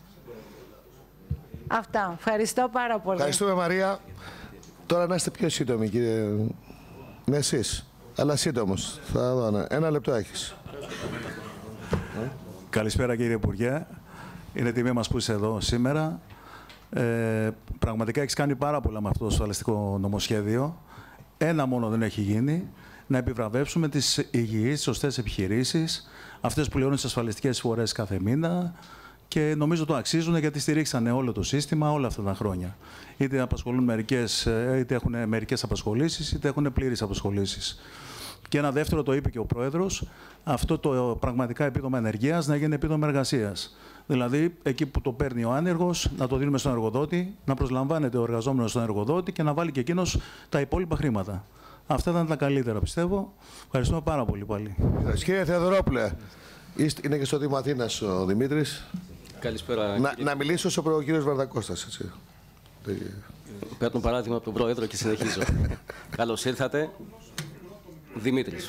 Αυτά. Ευχαριστώ πάρα πολύ. Ευχαριστούμε, Μαρία. Τώρα να είστε πιο σύντομοι, κύριε. Ναι, εσείς. Αλλά σύντομος. Θα δω, ναι. 1 λεπτό έχεις. Καλησπέρα, κύριε Υπουργέ. Είναι τιμή μας που είσαι εδώ σήμερα. Πραγματικά έχεις κάνει πάρα πολλά με αυτό το ασφαλιστικό νομοσχέδιο. Ένα μόνο δεν έχει γίνει. Να επιβραβεύσουμε τις υγιείς, σωστές επιχειρήσεις, αυτές που λιώνουν τις ασφαλιστικές εισφορές κάθε μήνα και νομίζω το αξίζουν γιατί στηρίξανε όλο το σύστημα όλα αυτά τα χρόνια. Είτε απασχολούν είτε έχουν μερικές απασχολήσεις, είτε έχουν πλήρεις απασχολήσεις. Και ένα δεύτερο, το είπε και ο Πρόεδρος, αυτό το πραγματικά επίδομα ενεργείας να γίνει επίδομα εργασίας. Δηλαδή, εκεί που το παίρνει ο άνεργος, να το δίνουμε στον εργοδότη, να προσλαμβάνεται ο εργαζόμενος στον εργοδότη και να βάλει και εκείνος τα υπόλοιπα χρήματα. Αυτά ήταν τα καλύτερα, πιστεύω. Ευχαριστούμε πάρα πολύ πάλι. Κύριε Θεοδωρόπουλε, είναι και στο Δήμο Αθήνας ο Δημήτρης. Καλησπέρα. Να μιλήσει όσο ο κύριος Βαρδακώστας, έτσι. Παίρνω παράδειγμα από τον Πρόεδρο και συνεχίζω. Καλώς ήρθατε. Δημήτρης.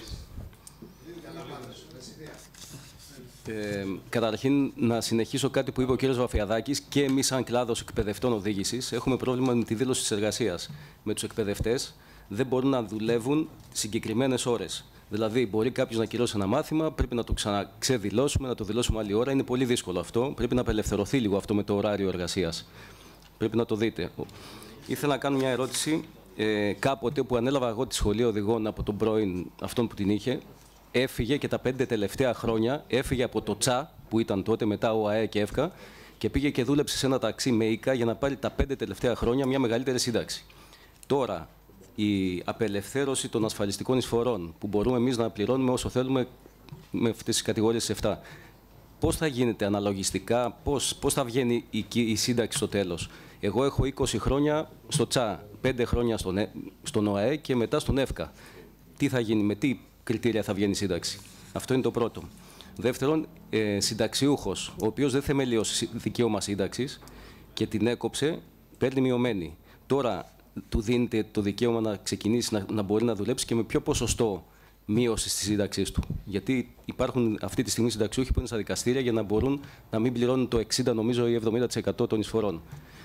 Καταρχήν, να συνεχίσω κάτι που είπε ο κύριος Βαφιαδάκης. Και εμείς, σαν κλάδος εκπαιδευτών οδήγησης, έχουμε πρόβλημα με τη δήλωση της εργασίας. Με τους εκπαιδευτές δεν μπορούν να δουλεύουν συγκεκριμένες ώρες. Δηλαδή, μπορεί κάποιος να κυρώσει ένα μάθημα, πρέπει να το ξαναξεδηλώσουμε, να το δηλώσουμε άλλη ώρα. Είναι πολύ δύσκολο αυτό. Πρέπει να απελευθερωθεί λίγο αυτό με το ωράριο εργασίας. Πρέπει να το δείτε. Ήθελα να κάνω μια ερώτηση. Κάποτε που ανέλαβα εγώ τη σχολή οδηγών από τον πρώην αυτόν που την είχε, έφυγε και τα 5 τελευταία χρόνια, έφυγε από το ΤΣΑ που ήταν τότε, μετά ο ΑΕ και ΕΦΚΑ, και πήγε και δούλεψε σε ένα ταξί με ΙΚΑ για να πάρει τα 5 τελευταία χρόνια μια μεγαλύτερη σύνταξη. Τώρα, η απελευθέρωση των ασφαλιστικών εισφορών, που μπορούμε εμείς να πληρώνουμε όσο θέλουμε με αυτές τις κατηγορίες 7, πώς θα γίνεται αναλογιστικά, πώς θα βγαίνει η σύνταξη στο τέλος? Εγώ έχω 20 χρόνια στο ΤΣΑ, 5 χρόνια στον ΟΑΕ και μετά στον ΕΦΚΑ. Τι θα γίνει, με τι κριτήρια θα βγαίνει η σύνταξη? Αυτό είναι το πρώτο. Δεύτερον, συνταξιούχος, ο οποίος δεν θεμελίωσε δικαίωμα σύνταξης και την έκοψε, παίρνει μειωμένη. Τώρα του δίνεται το δικαίωμα να ξεκινήσει να μπορεί να δουλέψει και με ποιο ποσοστό μείωση τη σύνταξή του? Γιατί υπάρχουν αυτή τη στιγμή συνταξιούχοι που είναι στα δικαστήρια για να μπορούν να μην πληρώνουν το 60% νομίζω ή 70% των εισφορών.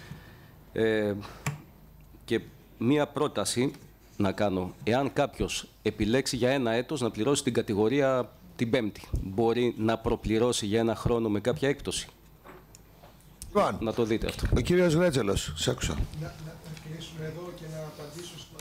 Και μία πρόταση να κάνω. Εάν κάποιος επιλέξει για ένα έτος να πληρώσει την κατηγορία την πέμπτη, μπορεί να προπληρώσει για ένα χρόνο με κάποια έκπτωση? Να το δείτε αυτό. Ο κύριος Ρέτζελος, σ' άκουσα. Να κλείσουμε εδώ και να απαντήσω στον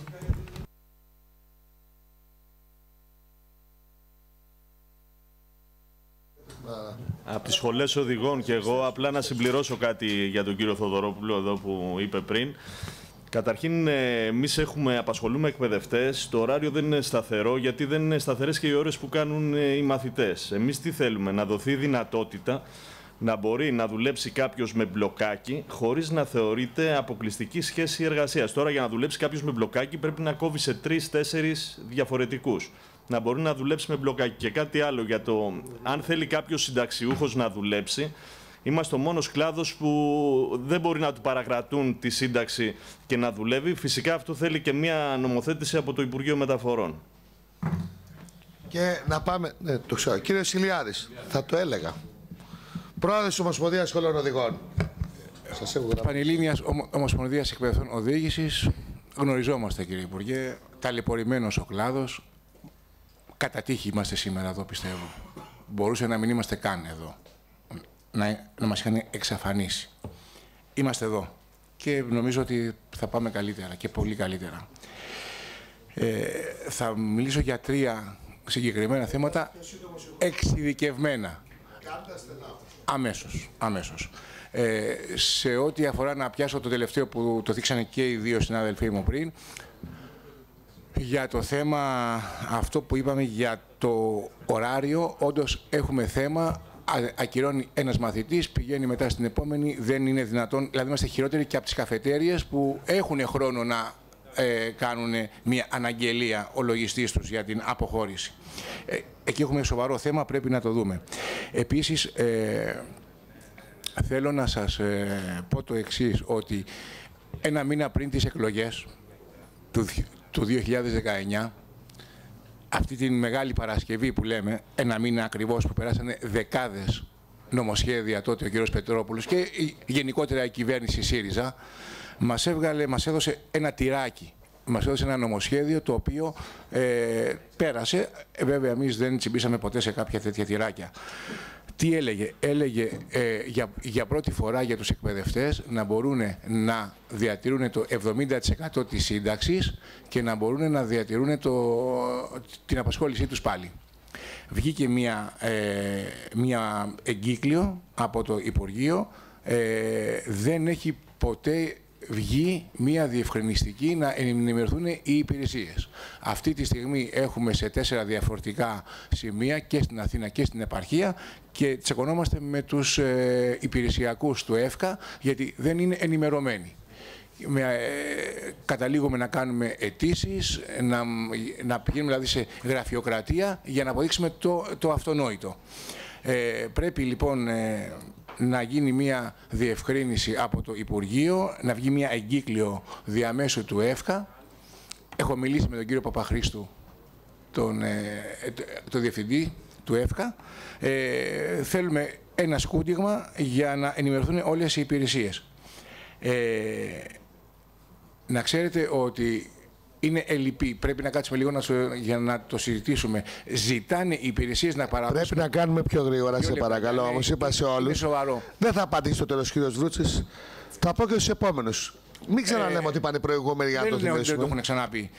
Από τις σχολές οδηγών και εγώ, απλά να συμπληρώσω κάτι για τον κύριο Θοδωρόπουλο εδώ που είπε πριν. Καταρχήν, εμείς απασχολούμε εκπαιδευτές. Το ωράριο δεν είναι σταθερό, γιατί δεν είναι σταθερές και οι ώρες που κάνουν οι μαθητές. Εμείς τι θέλουμε? Να δοθεί δυνατότητα να μπορεί να δουλέψει κάποιος με μπλοκάκι, χωρίς να θεωρείται αποκλειστική σχέση εργασίας. Τώρα, για να δουλέψει κάποιος με μπλοκάκι, πρέπει να κόβει σε 3-4 διαφορετικούς. Να μπορεί να δουλέψει με μπλοκάκι. Και κάτι άλλο για το αν θέλει κάποιος συνταξιούχος να δουλέψει. Είμαστε ο μόνος κλάδος που δεν μπορεί να του παρακρατούν τη σύνταξη και να δουλεύει. Φυσικά αυτό θέλει και μια νομοθέτηση από το Υπουργείο Μεταφορών. Και να πάμε... Ναι, το ξέρω. Κύριε Σιλιάδης, θα το έλεγα. Πρόεδρος της Ομοσπονδίας Σχολών Οδηγών. Πανελλήνιας Ομοσπονδίας Εκπαιδευτών Οδήγησης. Γνωριζόμαστε, κύριε Υπουργέ. Ταλαιπωρημένος ο κλάδος. Κατά τύχη είμαστε σήμερα εδώ, πιστεύω. Μπορούσε να μην είμαστε καν εδώ. Να μας είχαν εξαφανίσει. Είμαστε εδώ. Και νομίζω ότι θα πάμε καλύτερα και πολύ καλύτερα. Θα μιλήσω για 3 συγκεκριμένα θέματα εξειδικευμένα. Αμέσως. Σε ό,τι αφορά, να πιάσω το τελευταίο που το δείξανε και οι 2 συνάδελφοί μου πριν, για το θέμα αυτό που είπαμε για το ωράριο, όντως έχουμε θέμα. Ακυρώνει ένας μαθητής, πηγαίνει μετά στην επόμενη, δεν είναι δυνατόν. Δηλαδή, είμαστε χειρότεροι και από τις καφετέριες που έχουν χρόνο να κάνουν μια αναγγελία ο λογιστής τους για την αποχώρηση. Εκεί έχουμε σοβαρό θέμα, πρέπει να το δούμε. Επίσης, θέλω να σας πω το εξής, ότι ένα μήνα πριν τις εκλογές του 2019, αυτή τη μεγάλη Παρασκευή που λέμε, ένα μήνα ακριβώς που περάσανε δεκάδες νομοσχέδια τότε ο κ. Πετρόπουλος και η γενικότερα η κυβέρνηση ΣΥΡΙΖΑ, μας έδωσε ένα τυράκι. Μας έδωσε ένα νομοσχέδιο το οποίο πέρασε. Βέβαια, εμείς δεν τσιμπήσαμε ποτέ σε κάποια τέτοια τυράκια. Τι έλεγε? Έλεγε για πρώτη φορά για τους εκπαιδευτές να μπορούν να διατηρούν το 70% της σύνταξης και να μπορούν να διατηρούν την απασχόλησή τους πάλι. Βγήκε μια εγκύκλιο από το Υπουργείο, δεν έχει ποτέ βγει μια διευκρινιστική να ενημερωθούν οι υπηρεσίες. Αυτή τη στιγμή έχουμε σε 4 διαφορετικά σημεία και στην Αθήνα και στην επαρχία και τσακωνόμαστε με τους υπηρεσιακούς του ΕΦΚΑ γιατί δεν είναι ενημερωμένοι. Καταλήγουμε να κάνουμε αιτήσεις, να πηγαίνουμε δηλαδή σε γραφειοκρατία για να αποδείξουμε το αυτονόητο. Πρέπει λοιπόν να γίνει μια διευκρίνηση από το Υπουργείο, να βγει μια εγκύκλιο διαμέσου του ΕΦΚΑ. Έχω μιλήσει με τον κύριο Παπαχρήστου, τον διευθυντή του ΕΦΚΑ. Θέλουμε ένα σκούντιγμα για να ενημερωθούν όλες οι υπηρεσίες. Να ξέρετε ότι είναι ελλειπή. Πρέπει να κάτσουμε λίγο για να το συζητήσουμε. Ζητάνε οι υπηρεσίες να παραδώσουν. Πρέπει να κάνουμε πιο γρήγορα, σε παρακαλώ. Όμως είπα σε όλους. Δεν θα απαντήσει στο τέλος ο κύριος Βρούτσης. Θα πω και στους επόμενους. Μην ξαναλέμε ότι είπαν οι προηγούμενοι για να το θυμίσουμε. Δεν το έχουν ξαναπεί.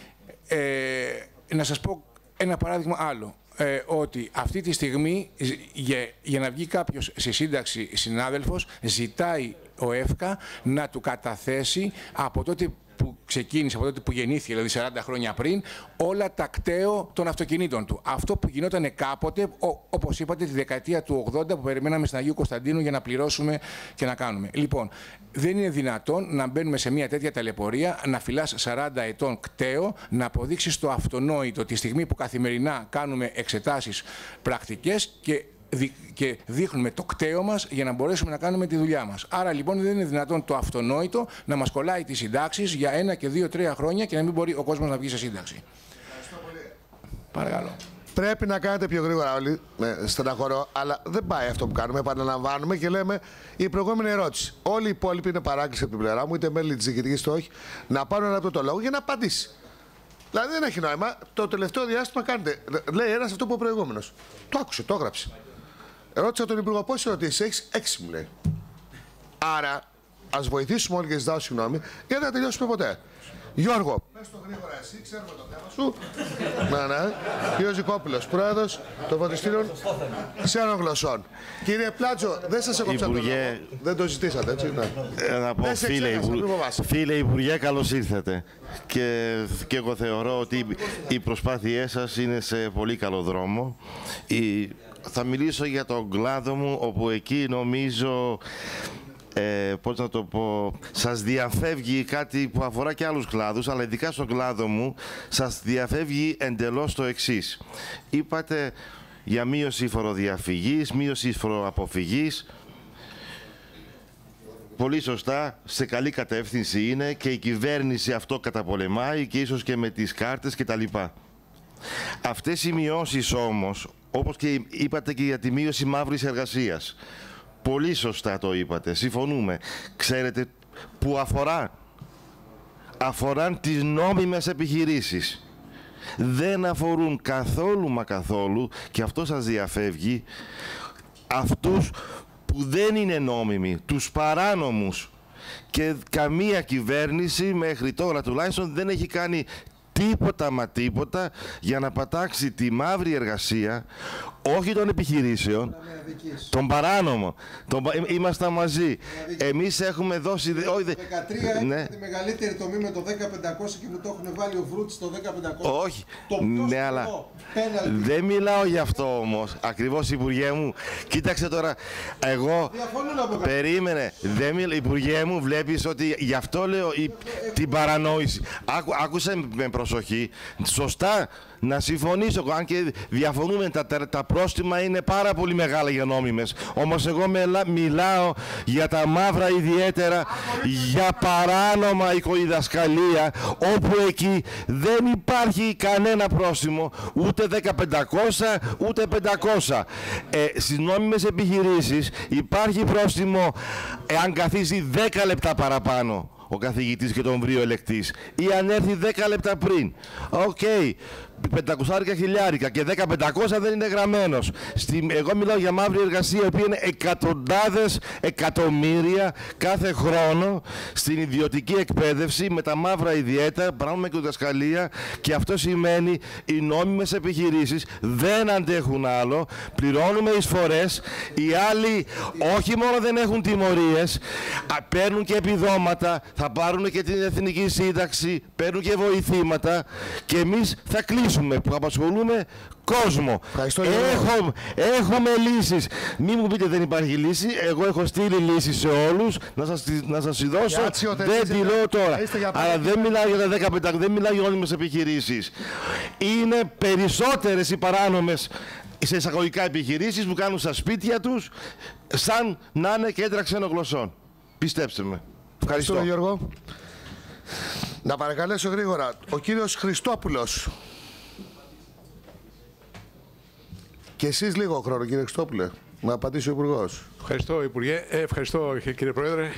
Να σας πω ένα παράδειγμα άλλο. Ότι αυτή τη στιγμή για να βγει κάποιος σε σύνταξη συνάδελφος ζητάει ο ΕΦΚΑ να του καταθέσει από τότε που ξεκίνησε, από τότε που γεννήθηκε, δηλαδή 40 χρόνια πριν, όλα τα κταίο των αυτοκινήτων του. Αυτό που γινόταν κάποτε, όπως είπατε, τη δεκαετία του 80 που περιμέναμε στην Αγίου Κωνσταντίνου για να πληρώσουμε και να κάνουμε. Λοιπόν, δεν είναι δυνατόν να μπαίνουμε σε μια τέτοια ταλαιπωρία, να φυλάς 40 ετών κταίο, να αποδείξεις το αυτονόητο τη στιγμή που καθημερινά κάνουμε εξετάσεις πρακτικές και δείχνουμε το κταίο μας για να μπορέσουμε να κάνουμε τη δουλειά μας. Άρα λοιπόν δεν είναι δυνατόν το αυτονόητο να μας κολλάει τις συντάξεις για 1 και 2-3 χρόνια και να μην μπορεί ο κόσμος να βγει σε σύνταξη. Παρακαλώ. Πρέπει να κάνετε πιο γρήγορα όλοι, στεναχωρώ, αλλά δεν πάει αυτό που κάνουμε. Επαναλαμβάνουμε και λέμε η προηγούμενη ερώτηση. Όλοι οι υπόλοιποι είναι παράκληση από την πλευρά μου, είτε μέλη της διοικητικής είτε όχι, να πάρουν ένα από το λόγο για να απαντήσει. Δηλαδή δεν έχει νόημα. Το τελευταίο διάστημα κάνετε. Λέει ένας αυτό που ο προηγούμενος. Το άκουσε, το έγραψε. Ρώτησα τον Υπουργό πόσες ερωτήσεις έχεις, 6 μου λέει. Άρα, ας βοηθήσουμε όλοι και ζητάω συγγνώμη, γιατί δεν θα τελειώσουμε ποτέ. Γιώργο, πες το γρήγορα εσύ, ξέρουμε το θέμα σου. Ναι. Κύριος Ζικόπουλος, πρόεδρος των Φωτιστήριων Ξένων Γλωσσών. Κύριε Πλάτζο, δεν σας έκοψα το λόγο. Δεν το ζητήσατε, έτσι. Ναι. Να πω, φίλε Υπουργέ, καλώς ήρθατε. Και εγώ θεωρώ ότι οι προσπάθειές σας είναι σε πολύ καλό δρόμο. Θα μιλήσω για τον κλάδο μου, όπου εκεί νομίζω, πώς να το πω, σας διαφεύγει κάτι που αφορά και άλλους κλάδους, αλλά ειδικά στον κλάδο μου, σας διαφεύγει εντελώς το εξής. Είπατε για μείωση φοροδιαφυγής, μείωση φοροαποφυγής. Πολύ σωστά, σε καλή κατεύθυνση είναι και η κυβέρνηση αυτό καταπολεμάει και ίσως και με τις κάρτες κτλ. Αυτές οι μειώσεις όμως, όπως και είπατε και για τη μείωση μαύρης εργασίας, πολύ σωστά το είπατε, συμφωνούμε. Ξέρετε που αφορά τις νόμιμες επιχειρήσεις. Δεν αφορούν καθόλου μα καθόλου, και αυτό σας διαφεύγει, αυτούς που δεν είναι νόμιμοι, τους παράνομους. Και καμία κυβέρνηση μέχρι τώρα τουλάχιστον δεν έχει κάνει τίποτα μα τίποτα για να πατάξει τη μαύρη εργασία, όχι των επιχειρήσεων, τον παράνομο. Ήμασταν μαζί. Εμείς έχουμε δώσει... Το 2013 ναι. Τη μεγαλύτερη τομή με το 10.500 και μου το έχουν βάλει ο Βρούτης το 10.500. Όχι, ναι, αλλά δεν μιλάω γι' αυτό όμως, ακριβώς Υπουργέ μου. Κοίταξε τώρα, εγώ... Περίμενε, Υπουργέ μου, βλέπεις ότι γι' αυτό λέω την παρανόηση. Άκουσε με προσοχή, σωστά. Να συμφωνήσω, αν και διαφωνούμε, τα πρόστιμα είναι πάρα πολύ μεγάλα για νόμιμες. Όμως εγώ μιλάω για τα μαύρα, ιδιαίτερα για παράνομα οικοδιδασκαλία, όπου εκεί δεν υπάρχει κανένα πρόστιμο, ούτε 10.500 ούτε 500. Στις νόμιμες επιχειρήσεις υπάρχει πρόστιμο εάν καθίσει 10 λεπτά παραπάνω. ο καθηγητής και τον βρει ο ελεκτής. Ή αν έρθει 10 λεπτά πριν. Οκ. 500 χιλιάρικα και 10-500 δεν είναι γραμμένος. Εγώ μιλάω για μαύρη εργασία, η οποία είναι εκατοντάδες εκατομμύρια κάθε χρόνο στην ιδιωτική εκπαίδευση με τα μαύρα ιδιαίτερα, πράγμα και διδασκαλία, και αυτό σημαίνει οι νόμιμες επιχειρήσεις δεν αντέχουν άλλο, πληρώνουμε εισφορές, οι άλλοι όχι μόνο δεν έχουν τιμωρίες, παίρνουν και επιδόματα, θα πάρουν και την εθνική σύνταξη, παίρνουν και βοηθήματα και εμείς θα κλείσουμε που απασχολούμε κόσμο. Έχουμε λύσεις. Μην μου πείτε δεν υπάρχει λύση. Εγώ έχω στείλει λύσεις σε όλους. Να σας τη δώσω. Δεν τη λέω τώρα. Αλλά δεν μιλάω για τα 15, δεν μιλάω για όλες τις επιχειρήσεις. Είναι περισσότερες οι παράνομες σε εισαγωγικά επιχειρήσεις που κάνουν στα σπίτια τους σαν να είναι κέντρα ξενογλωσσών. Πιστέψτε με. Ευχαριστώ. Γιώργο. Να παρακαλέσω γρήγορα. Ο κύριος Χριστόπουλος. Και εσείς λίγο χρόνο, κύριε Χριστόπουλε, να απαντήσει ο Υπουργός. Ευχαριστώ, Υπουργέ. Ευχαριστώ, κύριε Πρόεδρε.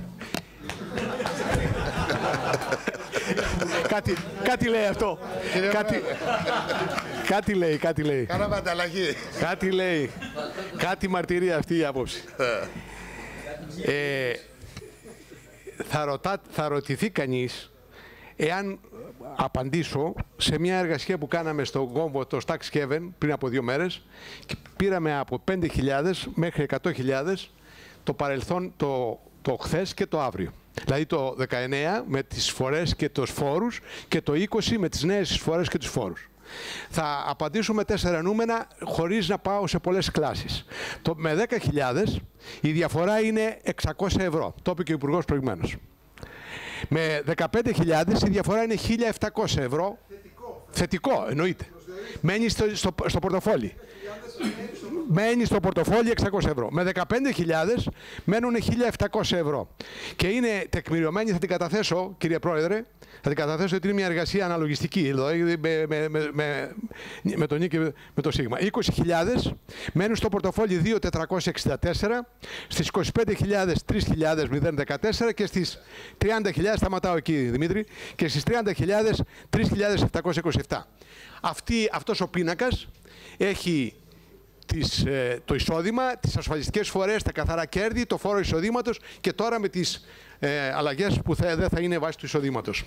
Κάτι λέει αυτό. Κάτι λέει. Κάναμε ανταλλαγή. Κάτι λέει. Κάτι μαρτυρία αυτή η άποψη. Θα ρωτηθεί κανείς εάν απαντήσω σε μια εργασία που κάναμε στο Κόμβο, το Stack Heaven, πριν από 2 μέρες, και πήραμε από 5.000 μέχρι 100.000 το παρελθόν, το χθες και το αύριο. Δηλαδή το 19 με τις εισφορές και τους φόρους και το 20 με τις νέες εισφορές και τους φόρους. Θα απαντήσω με 4 νούμερα χωρίς να πάω σε πολλές κλάσεις. Με 10.000 η διαφορά είναι 600 ευρώ. Το είπε και ο Υπουργός προηγουμένως. Με 15.000 η διαφορά είναι 1.700 ευρώ. Θετικό, εννοείται. Μένει στο πορτοφόλι. Μένει στο πορτοφόλι 600 ευρώ. Με 15.000 μένουν 1.700 ευρώ. Και είναι τεκμηριωμένη, θα την καταθέσω, κύριε Πρόεδρε, θα την καταθέσω ότι είναι μια εργασία αναλογιστική, δηλαδή με τον νίκη με το σίγμα. 20.000 μένουν στο πορτοφόλι 2.464, στις 25.000 3.014 και στις 30.000, σταματάω εκεί Δημήτρη, και στις 30.000 3.727. Αυτός ο πίνακας έχει το εισόδημα, τις ασφαλιστικές φορές, τα καθαρά κέρδη, το φόρο εισοδήματος και τώρα με τις αλλαγές που δεν θα είναι βάση του εισοδήματος.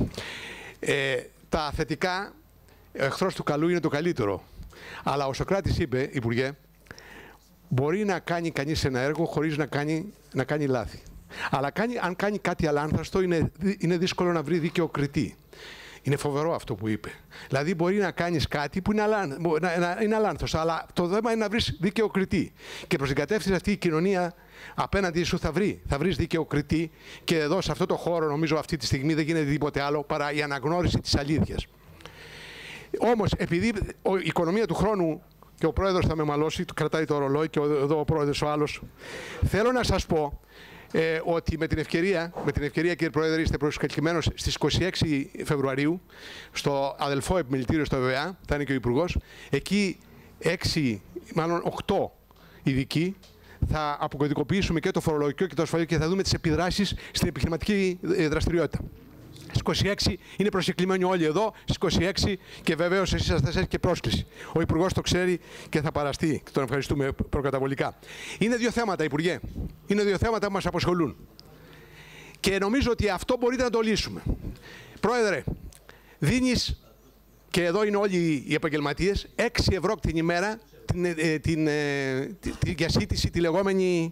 Τα θετικά, ο εχθρός του καλού είναι το καλύτερο. Αλλά ο Σωκράτης είπε, Υπουργέ, μπορεί να κάνει κανείς ένα έργο χωρίς να κάνει λάθη. Αλλά αν κάνει κάτι αλάνθαστο, είναι δύσκολο να βρει δίκαιο κριτή. Είναι φοβερό αυτό που είπε. Δηλαδή μπορεί να κάνεις κάτι που είναι αλάνθος, αλλά το θέμα είναι να βρεις δίκαιο κριτή. Και προς την κατεύθυνση αυτή η κοινωνία απέναντι σου θα βρεις δίκαιο κριτή, και εδώ σε αυτό το χώρο νομίζω αυτή τη στιγμή δεν γίνεται τίποτε άλλο παρά η αναγνώριση της αλήθειας. Όμως επειδή η οικονομία του χρόνου, και ο πρόεδρος θα με μαλώσει, κρατάει το ρολόι και εδώ ο πρόεδρος ο άλλος, θέλω να σας πω ότι με την ευκαιρία, κύριε Πρόεδρε, είστε προσκεκλημένος στις 26 Φεβρουαρίου στο αδελφό επιμελητήριο στο ΒΕΑ, θα είναι και ο Υπουργός. Εκεί 8 ειδικοί θα αποκωδικοποιήσουμε και το φορολογικό και το ασφαλείο και θα δούμε τις επιδράσεις στην επιχειρηματική δραστηριότητα. Στις 26 είναι προσκεκλημένοι όλοι εδώ, στις 26 και βεβαίως εσείς θα θέσετε και πρόσκληση. Ο Υπουργός το ξέρει και θα παραστεί. Τον ευχαριστούμε προκαταβολικά. Είναι 2 θέματα, Υπουργέ. Είναι 2 θέματα που μας απασχολούν. Και νομίζω ότι αυτό μπορείτε να το λύσουμε. Πρόεδρε, δίνεις, και εδώ είναι όλοι οι επαγγελματίες, 6 ευρώ την ημέρα την διασύτηση, τη λεγόμενη...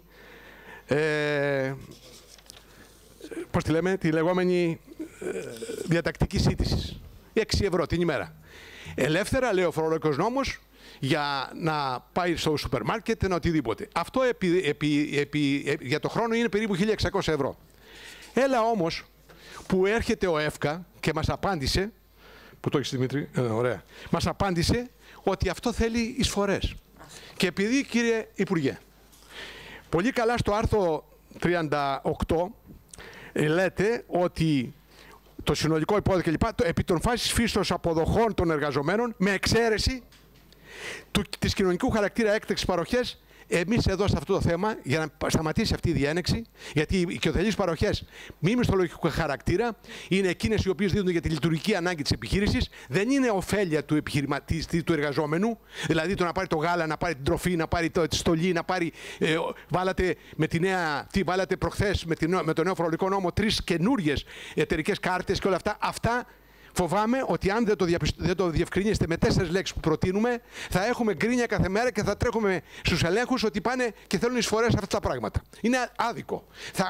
πώς τη λέμε, τη λεγόμενη διατακτική σύντησης. 6 ευρώ την ημέρα. Ελεύθερα, λέει ο φορολογικός νόμος, για να πάει στο σούπερ μάρκετ, ένα οτιδήποτε. Αυτό για το χρόνο είναι περίπου 1.600 ευρώ. Έλα όμως που έρχεται ο ΕΦΚΑ και μας απάντησε, που το έχεις Δημήτρη, ωραία, μας απάντησε ότι αυτό θέλει εισφορές. Και επειδή, κύριε Υπουργέ, πολύ καλά στο άρθρο 38 λέτε ότι το συνολικό υπόδειγμα κλπ. Επί των φάσης φύσεως αποδοχών των εργαζομένων, με εξαίρεση της κοινωνικού χαρακτήρα έκτακτης παροχές, εμείς εδώ σε αυτό το θέμα, για να σταματήσει αυτή η διένεξη, γιατί οι οικειοθελείς παροχές μη μισθολογικού χαρακτήρα είναι εκείνες οι οποίες δίνονται για τη λειτουργική ανάγκη της επιχείρησης, δεν είναι ωφέλεια του επιχειρηματή, του εργαζόμενου, δηλαδή το να πάρει το γάλα, να πάρει την τροφή, να πάρει τη στολή, να πάρει. Βάλατε με τη νέα. Τι βάλατε προχθές με το νέο φορολογικό νόμο 3 καινούριες εταιρικές κάρτες και όλα αυτά. Αυτά φοβάμαι ότι αν δεν το διευκρινίσετε με 4 λέξεις που προτείνουμε, θα έχουμε γκρίνια κάθε μέρα και θα τρέχουμε στους ελέγχους ότι πάνε και θέλουν εισφορές αυτά τα πράγματα. Είναι άδικο.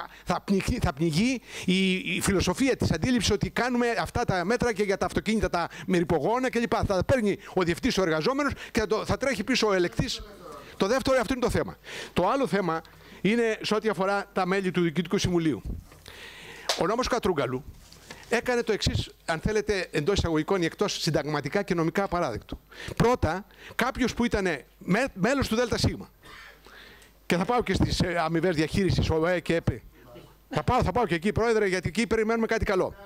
Θα πνιγεί η φιλοσοφία της αντίληψης ότι κάνουμε αυτά τα μέτρα και για τα αυτοκίνητα, τα μερυπογόνα κλπ. Θα παίρνει ο διευθυντής ο εργαζόμενος και θα τρέχει πίσω ο ελεκτής. Το δεύτερο, αυτό είναι το θέμα. Το άλλο θέμα είναι σε ό,τι αφορά τα μέλη του Διοικητικού Συμβουλίου. Ο νόμος Κατρούγκαλου έκανε το εξής, αν θέλετε, εντός εισαγωγικών ή εκτός συνταγματικά και νομικά απαράδεκτο. Πρώτα, κάποιος που ήταν μέλος του ΔΣ, και θα πάω και στις αμοιβές διαχείρισης, ΟΕ και ΕΠΕ. Θα πάω και εκεί, Πρόεδρε, γιατί εκεί περιμένουμε κάτι καλό.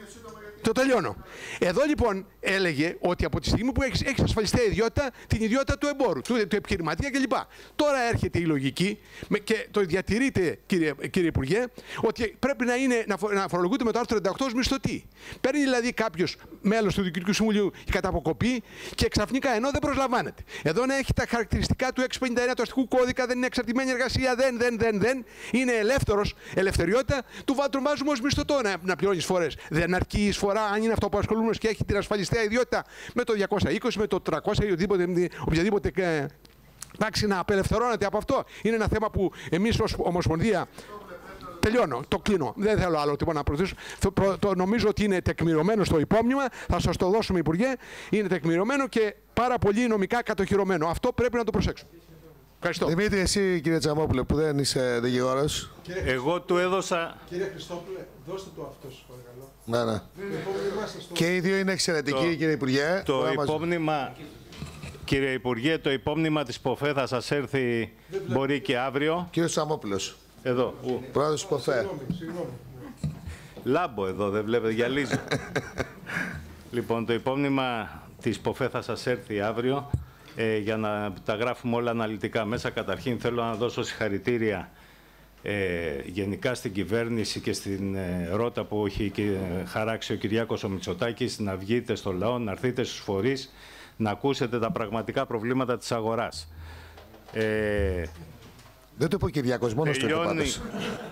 Το τελειώνω. Εδώ λοιπόν έλεγε ότι από τη στιγμή που έχεις ασφαλιστεί ιδιότητα, την ιδιότητα του εμπόρου, του επιχειρηματία κλπ. Τώρα έρχεται η λογική και το διατηρείτε, κύριε Υπουργέ, ότι πρέπει να φορολογούνται με το άρθρο 38 ως μισθωτοί. Παίρνει δηλαδή κάποιος μέλος του Διοικητικού Συμβουλίου κατά αποκοπή και ξαφνικά ενώ δεν προσλαμβάνεται. Εδώ να έχει τα χαρακτηριστικά του 659 του αστικού κώδικα, δεν είναι εξαρτημένη εργασία, δεν. Είναι ελευθεριότητα, του βάζουμε ως μισθωτό να πληρώνει εισφορές. Δεν αρκεί η εισφορά, αν είναι αυτό που ασχολούμαστε και έχει την ασφαλιστέα ιδιότητα με το 220, με το 300 ή οποιαδήποτε τάξη να απελευθερώνεται από αυτό. Είναι ένα θέμα που εμείς ως Ομοσπονδία. Τελειώνω, το κλείνω. Δεν θέλω άλλο τίποτα να προσθέσω. Νομίζω ότι είναι τεκμηρωμένο στο υπόμνημα. Θα σας το δώσουμε, Υπουργέ. Είναι τεκμηρωμένο και πάρα πολύ νομικά κατοχυρωμένο. Αυτό πρέπει να το προσέξουμε. Ευχαριστώ. Δημήτρη, εσύ, κύριε Τσαμόπουλε, που δεν είσαι δικηγόρος. Εγώ του έδωσα. Κύριε Χριστόπουλε, δώστε το αυτό, σας παρακαλώ. Ναι. Και οι δύο είναι εξαιρετικοί, κύριε Υπουργέ. Το υπόμνημα. Κύριε Υπουργέ, το υπόμνημα της ΠΟΦΕ θα σας έρθει μπορεί και αύριο. Κύριος Τσαμόπουλος. Εδώ. Πρόεδρος της ΠΟΦΕ. Συγγνώμη. Λάμπω εδώ, δεν βλέπετε, γυαλίζω. Λοιπόν, το υπόμνημα της ΠΟΦΕ θα σας έρθει αύριο για να τα γράφουμε όλα αναλυτικά μέσα. Καταρχήν θέλω να δώσω συγχαρητήρια γενικά στην κυβέρνηση και στην ρότα που έχει χαράξει ο Κυριάκος ο Μητσοτάκης, να βγείτε στο λαό, να έρθετε στους φορείς, να ακούσετε τα πραγματικά προβλήματα της αγοράς. Δεν το είπε ο Κυριάκος, μόνος του είπε πάντως.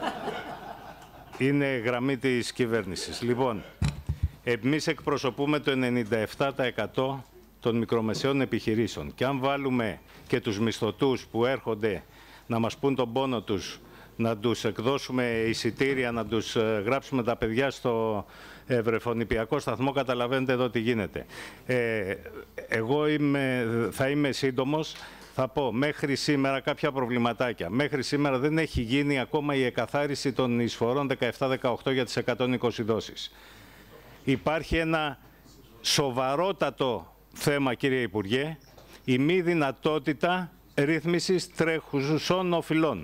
Είναι γραμμή της κυβέρνησης. Λοιπόν, εμείς εκπροσωπούμε το 97% των μικρομεσαίων επιχειρήσεων. Και αν βάλουμε και τους μισθωτούς που έρχονται να μας πούν τον πόνο τους, να τους εκδώσουμε εισιτήρια, να τους γράψουμε τα παιδιά στο βρεφονιπιακό σταθμό, καταλαβαίνετε εδώ τι γίνεται. Εγώ θα είμαι σύντομος. Θα πω, μέχρι σήμερα κάποια προβληματάκια. Μέχρι σήμερα δεν έχει γίνει ακόμα η εκαθάριση των εισφορών 17-18 για τις 120 δόσεις. Υπάρχει ένα σοβαρότατο θέμα, κύριε Υπουργέ, η μη δυνατότητα ρύθμισης τρέχουσων οφειλών.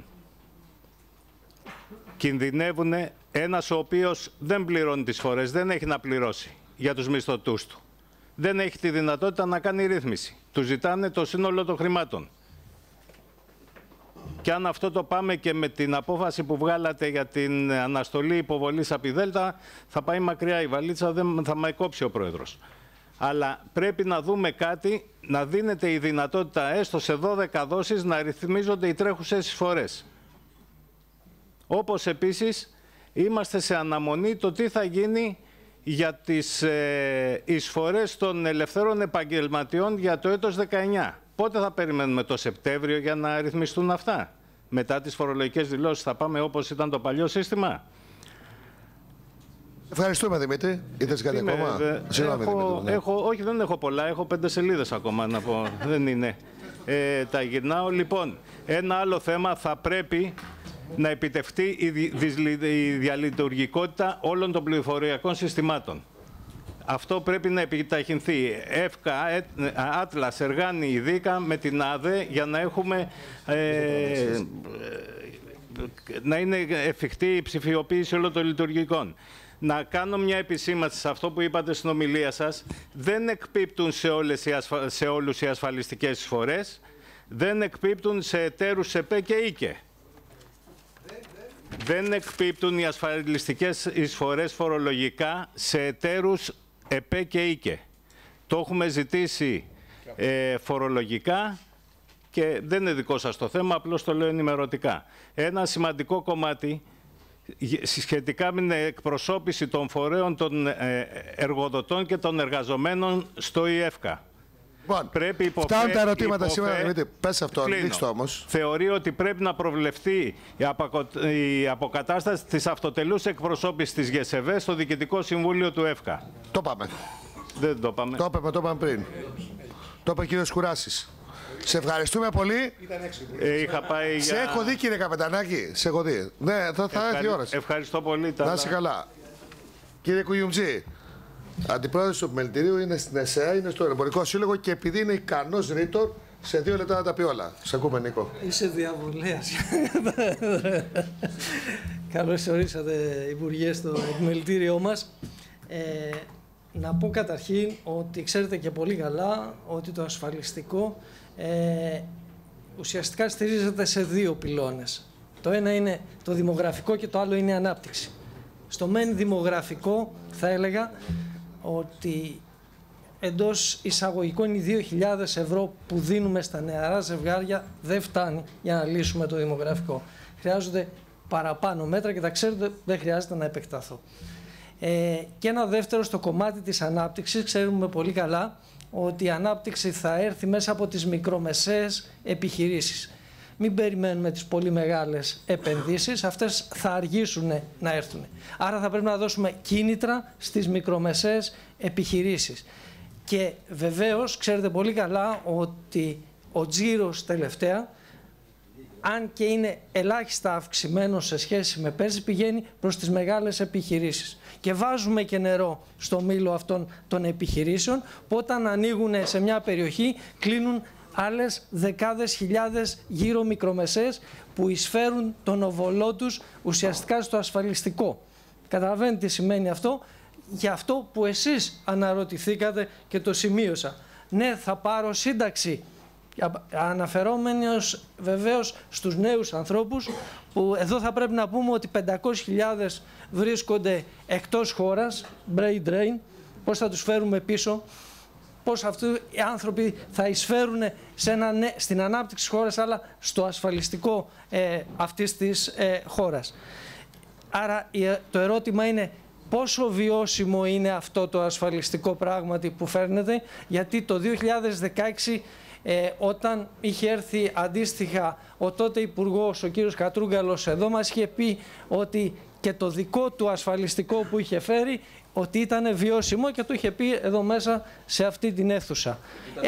Κινδυνεύουν ένας ο οποίος δεν πληρώνει τις φορές, δεν έχει να πληρώσει για τους μισθωτούς του. Δεν έχει τη δυνατότητα να κάνει ρύθμιση. Του ζητάνε το σύνολο των χρημάτων. Και αν αυτό το πάμε και με την απόφαση που βγάλατε για την αναστολή υποβολής από τη Δέλτα, θα πάει μακριά η βαλίτσα, θα με κόψει ο Πρόεδρος. Αλλά πρέπει να δούμε κάτι, να δίνεται η δυνατότητα έστω σε 12 δόσεις να ρυθμίζονται οι τρέχουσες εισφορές. Όπως επίσης είμαστε σε αναμονή το τι θα γίνει για τις εισφορές των ελευθέρων επαγγελματιών για το έτος 19. Πότε θα περιμένουμε, το Σεπτέμβριο, για να ρυθμιστούν αυτά? Μετά τις φορολογικές δηλώσεις θα πάμε όπως ήταν το παλιό σύστημα? Ευχαριστούμε, Δημήτρη. Ήθελες κάτι ακόμα? Όχι, δεν έχω πολλά. Έχω 5 σελίδες ακόμα να πω. Δεν είναι. Τα γυρνάω. Λοιπόν, ένα άλλο θέμα, θα πρέπει να επιτευχθεί η διαλειτουργικότητα όλων των πληροφοριακών συστημάτων. Αυτό πρέπει να επιταχυνθεί. ΕΦΚΑ, Άτλας, Εργάνη, Ειδίκα με την ΑΔΕ για να έχουμε να είναι εφικτή η ψηφιοποίηση όλων των λειτουργικών. Να κάνω μια επισήμανση σε αυτό που είπατε στην ομιλία σας. Δεν εκπίπτουν σε όλους οι ασφαλιστικές εισφορές. δεν εκπίπτουν σε εταίρους ΕΠΕ και ΙΚΕ. Δεν εκπίπτουν οι ασφαλιστικές εισφορές φορολογικά σε εταίρους ΕΠΕ και ΙΚΕ. Το έχουμε ζητήσει φορολογικά και δεν είναι δικό σας το θέμα, απλώς το λέω ενημερωτικά. Ένα σημαντικό κομμάτι σχετικά με την εκπροσώπηση των φορέων των εργοδοτών και των εργαζομένων στο ΙΕΦΚΑ. Λοιπόν, φτάνουν τα ερωτήματα σήμερα, Δημήτρη. Πες αυτό, δείξτε όμως. Θεωρεί ότι πρέπει να προβλεφθεί η αποκατάσταση της αυτοτελούς εκπροσώπησης της ΓΕΣΕΒΕ στο Διοικητικό Συμβούλιο του ΕΦΚΑ. Το πάμε. Δεν το πάμε. Το είπαμε πριν. Το είπε ο κύριος Κουράσης. Σε ευχαριστούμε πολύ. Είχα πάει σε έχω δει, κύριε Καπετανάκη. Σε έχω δει. Ναι, θα έρθει η ώρα. Ευχαριστώ πολύ. Να είσαι καλά. Κύριε Κουγιουμτζή, αντιπρόεδρος του επιμελητηρίου, είναι στην ΕΣΕΑ, είναι στο Εμπορικό Σύλλογο και επειδή είναι ικανός ρήτορ, σε 2 λεπτά να τα πει όλα. Σε ακούμε, Νίκο. Είσαι διαβολέας. Καλώς ορίσατε, Υπουργέ, στο επιμελητήριό μας. Να πω καταρχήν ότι ξέρετε και πολύ καλά ότι το ασφαλιστικό ουσιαστικά στηρίζεται σε 2 πυλώνες. Το ένα είναι το δημογραφικό και το άλλο είναι η ανάπτυξη. Στο μεν δημογραφικό θα έλεγα ότι εντός εισαγωγικών οι 2.000 ευρώ που δίνουμε στα νεαρά ζευγάρια δεν φτάνει για να λύσουμε το δημογραφικό. Χρειάζονται παραπάνω μέτρα και τα ξέρετε, δεν χρειάζεται να επεκταθώ. Και ένα δεύτερο στο κομμάτι της ανάπτυξης, ξέρουμε πολύ καλά ότι η ανάπτυξη θα έρθει μέσα από τις μικρομεσαίες επιχειρήσεις. Μην περιμένουμε τις πολύ μεγάλες επενδύσεις, αυτές θα αργήσουν να έρθουν. Άρα θα πρέπει να δώσουμε κίνητρα στις μικρομεσαίες επιχειρήσεις. Και βεβαίως ξέρετε πολύ καλά ότι ο τζίρος τελευταία, αν και είναι ελάχιστα αυξημένο σε σχέση με πέρσι, πηγαίνει προς τις μεγάλες επιχειρήσεις. Και βάζουμε και νερό στο μήλο αυτών των επιχειρήσεων, που όταν ανοίγουν σε μια περιοχή κλείνουν άλλες δεκάδες χιλιάδες γύρω μικρομεσαίες που εισφέρουν τον οβολό τους ουσιαστικά στο ασφαλιστικό. Καταλαβαίνετε τι σημαίνει αυτό? Για αυτό που εσείς αναρωτηθήκατε και το σημείωσα. Ναι, θα πάρω σύνταξη. Αναφερόμενος βεβαίως στους νέους ανθρώπους, που εδώ θα πρέπει να πούμε ότι 500.000 βρίσκονται εκτός χώρας, brain drain, πώς θα τους φέρουμε πίσω, πώς αυτοί οι άνθρωποι θα εισφέρουν στην ανάπτυξη της χώρας, αλλά στο ασφαλιστικό αυτής της χώρας. Άρα το ερώτημα είναι πόσο βιώσιμο είναι αυτό το ασφαλιστικό πράγματι που φέρνεται, γιατί το 2016 όταν είχε έρθει αντίστοιχα ο τότε Υπουργός, ο κύριος Κατρούγκαλος, εδώ μας είχε πει ότι και το δικό του ασφαλιστικό που είχε φέρει ότι ήταν βιώσιμο και το είχε πει εδώ μέσα σε αυτή την αίθουσα.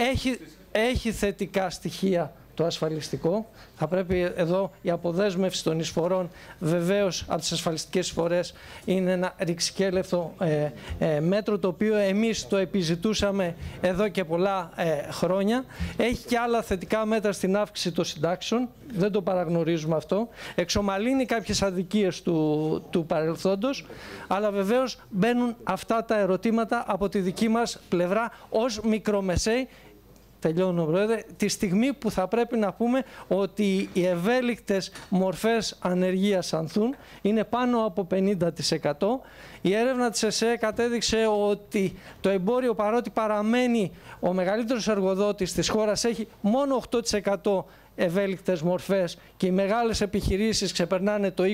Έχει θετικά στοιχεία το ασφαλιστικό. Θα πρέπει εδώ η αποδέσμευση των εισφορών βεβαίως από τις ασφαλιστικές εισφορές είναι ένα ρηξικέλευτο μέτρο, το οποίο εμείς το επιζητούσαμε εδώ και πολλά χρόνια. Έχει και άλλα θετικά μέτρα στην αύξηση των συντάξεων, δεν το παραγνωρίζουμε αυτό. Εξομαλύνει κάποιες αδικίες του παρελθόντος, αλλά βεβαίως μπαίνουν αυτά τα ερωτήματα από τη δική μας πλευρά ως μικρομεσαίοι. Τελειώνω, Πρόεδρε. Τη στιγμή που θα πρέπει να πούμε ότι οι ευέλικτες μορφές ανεργίας ανθούν, είναι πάνω από 50%. Η έρευνα της ΕΣΕ κατέδειξε ότι το εμπόριο, παρότι παραμένει ο μεγαλύτερος εργοδότης της χώρας, έχει μόνο 8% ευέλικτες μορφές και οι μεγάλες επιχειρήσεις ξεπερνάνε το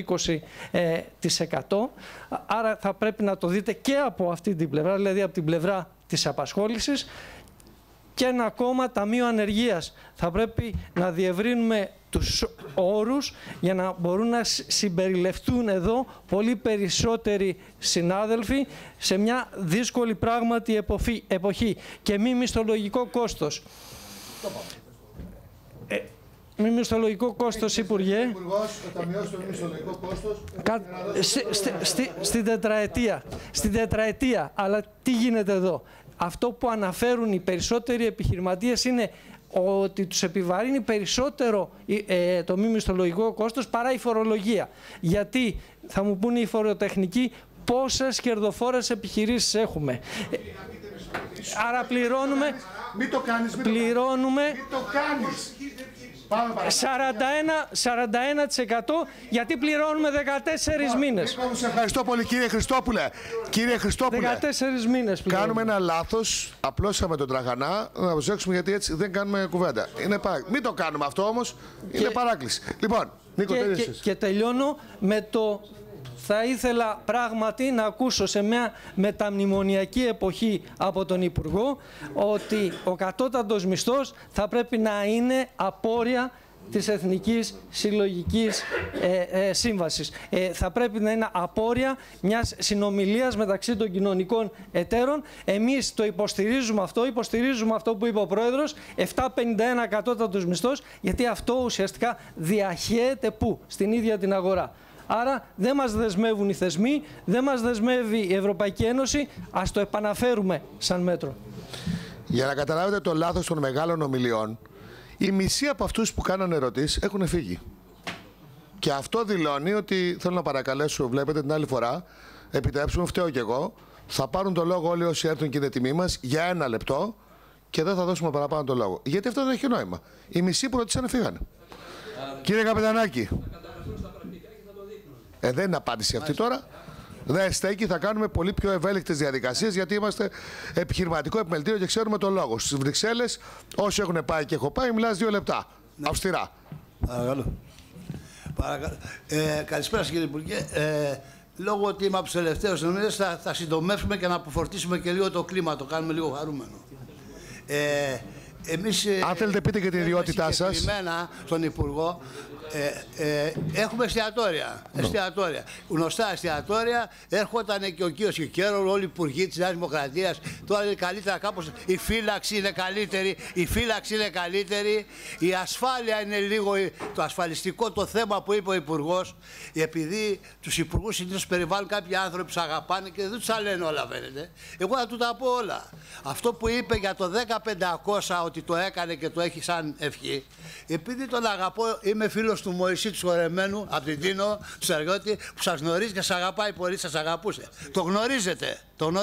20%. Άρα θα πρέπει να το δείτε και από αυτή την πλευρά, δηλαδή από την πλευρά της απασχόλησης. Και ένα ακόμα, ταμείο ανεργίας. Θα πρέπει να διευρύνουμε τους όρους για να μπορούν να συμπεριληφθούν εδώ πολύ περισσότεροι συνάδελφοι σε μια δύσκολη πράγματι εποχή. Και μη μισθολογικό κόστος. Μη μισθολογικό κόστος, Υπουργέ. Στην τετραετία. Αλλά τι γίνεται εδώ? Αυτό που αναφέρουν οι περισσότεροι επιχειρηματίες είναι ότι τους επιβαρύνει περισσότερο το μη μισθολογικό κόστος παρά η φορολογία. Γιατί, θα μου πούνε οι φοροτεχνικοί, πόσες κερδοφόρες επιχειρήσεις έχουμε. Άρα πληρώνουμε... Μην το κάνεις, πληρώνουμε... Μην το κάνεις. 41% γιατί πληρώνουμε 14 μήνες. Σε ευχαριστώ πολύ κύριε Χριστόπουλε. Κύριε Χριστόπουλε, 14 μήνες πληρώνουμε. Κάνουμε ένα λάθος, απλώσαμε τον Τραγανά, να προσέξουμε γιατί έτσι δεν κάνουμε κουβέντα. Μην το κάνουμε αυτό όμως, είναι παράκληση. Λοιπόν, Νίκο, και τελειώνω με το... Θα ήθελα πράγματι να ακούσω σε μια μεταμνημονιακή εποχή από τον Υπουργό ότι ο κατώτατος μισθός θα πρέπει να είναι απόρρια της Εθνικής Συλλογικής Σύμβασης. Θα πρέπει να είναι απόρρια μιας συνομιλίας μεταξύ των κοινωνικών εταίρων. Εμείς το υποστηρίζουμε αυτό που είπε ο Πρόεδρος, 7,51 κατώτατος μισθός, γιατί αυτό ουσιαστικά διαχέεται πού? Στην ίδια την αγορά. Άρα δεν μας δεσμεύουν οι θεσμοί, δεν μας δεσμεύει η Ευρωπαϊκή Ένωση, ας το επαναφέρουμε σαν μέτρο. Για να καταλάβετε το λάθος των μεγάλων ομιλιών, οι μισοί από αυτούς που κάνανε ερωτήσεις έχουν φύγει. Και αυτό δηλώνει ότι θέλω να παρακαλέσω, βλέπετε την άλλη φορά, επιτρέψουμε, φταίω κι εγώ, θα πάρουν το λόγο όλοι όσοι έρθουν και είναι τιμή μας για 1 λεπτό και δεν θα δώσουμε παραπάνω το λόγο. Γιατί αυτό δεν έχει νόημα. Οι μισοί που ρωτήσανε φύγανε. Κύριε Καπετανάκη. Δεν είναι απάντηση αυτή τώρα. Δεν στέκει, θα κάνουμε πολύ πιο ευέλικτες διαδικασίες γιατί είμαστε επιχειρηματικό επιμελητήριο και ξέρουμε τον λόγο. Στις Βρυξέλλες, όσοι έχουν πάει και έχω πάει, μιλάς 2 λεπτά. Ναι. Αυστηρά. Παρακαλώ. Καλησπέρα κύριε Υπουργέ. Λόγω ότι είμαι από τους τελευταίους εννοείς, θα συντομεύσουμε και να αποφορτήσουμε και λίγο το κλίμα, το κάνουμε λίγο χαρούμενο. Εμείς, αν θέλετε πείτε και την ιδιότητά σας. Συγκεκριμένα στον Υπουργό, έχουμε εστιατόρια. Γνωστά εστιατόρια. Έρχονταν και ο κύριος Κικέρος, όλοι οι υπουργοί της Νέας Δημοκρατίας. Τώρα είναι καλύτερα κάπως. Η φύλαξη είναι καλύτερη. Η ασφάλεια είναι λίγο το ασφαλιστικό το θέμα που είπε ο Υπουργός. Επειδή τους υπουργούς συνήθως περιβάλλουν κάποιοι άνθρωποι που τους αγαπάνε και δεν τους τα λένε όλα, φαίνεται. Εγώ θα του τα πω όλα. Αυτό που είπε για το 10.500 ότι το έκανε και το έχει σαν ευχή, επειδή τον αγαπώ, είμαι φίλος του Μωυσή του Χορεμένου, από την Τίνο, του Σαριώτη, που σας γνωρίζει και σας αγαπάει πολύ, σας αγαπούσε. Το γνωρίζετε.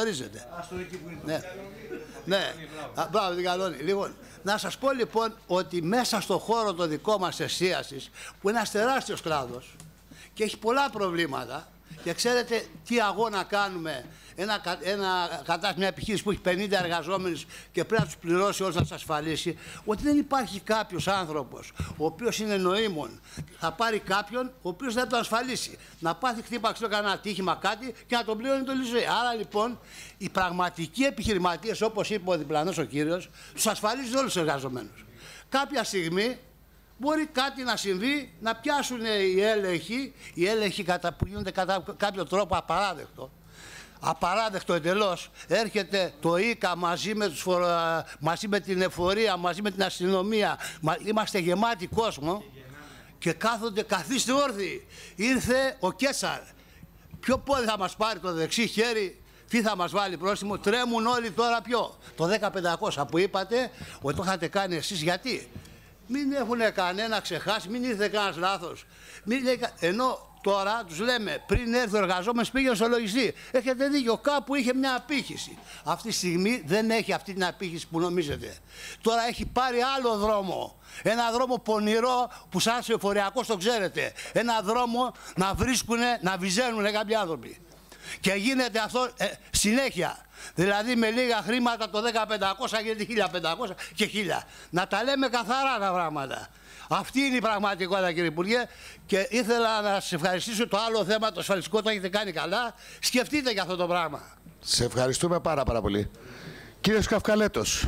Ναι, μπράβο, την καλώνει. Λοιπόν, να σας πω λοιπόν ότι μέσα στο χώρο το δικό μας εστίασης, που είναι ένας τεράστιος κλάδος και έχει πολλά προβλήματα, και ξέρετε τι αγώνα κάνουμε, μια επιχείρηση που έχει 50 εργαζόμενους και πρέπει να τους πληρώσει όλους, να τους ασφαλίσει, ότι δεν υπάρχει κάποιος άνθρωπος ο οποίος είναι νοήμων, θα πάρει κάποιον ο οποίος δεν θα τον ασφαλίσει. Να πάθει χτύπα ξύλο, κανένα ατύχημα, κάτι και να τον πληρώνει το ζωή. Άρα λοιπόν οι πραγματικοί επιχειρηματίες, όπως είπε ο διπλανός ο κύριος, τους ασφαλίζουν όλους τους εργαζομένους. Κάποια στιγμή μπορεί κάτι να συμβεί, να πιάσουν οι έλεγχοι που γίνονται κατά κάποιο τρόπο απαράδεκτο εντελώς. Έρχεται το ΙΚΑ μαζί με την εφορία, μαζί με την αστυνομία. Είμαστε γεμάτοι κόσμο και κάθονται, καθίστε όρθιοι. Ήρθε ο Κέσσαρ. Ποιο πόδι θα μας πάρει, το δεξί χέρι, τι θα μας βάλει πρόστιμο? Τρέμουν όλοι τώρα ποιο? Το 10.500 που είπατε ότι το είχατε κάνει εσείς. Γιατί? Μην έχουν κανένα ξεχάσει, μην ήρθε κανένας λάθος. Ενώ τώρα τους λέμε, πριν έρθει ο εργαζόμενος πήγαινε στο λογιστή. Έχετε δίκιο, κάπου είχε μια απήχηση. Αυτή τη στιγμή δεν έχει αυτή την απήχηση που νομίζετε. Τώρα έχει πάρει άλλο δρόμο. Ένα δρόμο πονηρό που σαν σε εφοριακός το ξέρετε. Ένα δρόμο να βρίσκουνε, να βυζένουν κάποιοι άνθρωποι. Και γίνεται αυτό συνέχεια. Δηλαδή με λίγα χρήματα το 10.500 γίνεται 1.500 και 1.000. Να τα λέμε καθαρά τα πράγματα. Αυτή είναι η πραγματικότητα, κύριε Υπουργέ, και ήθελα να σας ευχαριστήσω. Το άλλο θέμα, το ασφαλιστικό, το έχετε κάνει καλά. Σκεφτείτε για αυτό το πράγμα. Σε ευχαριστούμε πάρα πολύ. Κύριος Καυκαλέτος.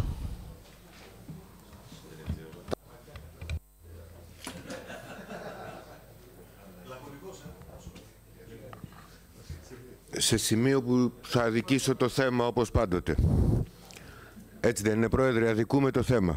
Σε σημείο που θα αδικήσω το θέμα όπως πάντοτε. Έτσι δεν είναι, Πρόεδρε? Αδικούμε το θέμα.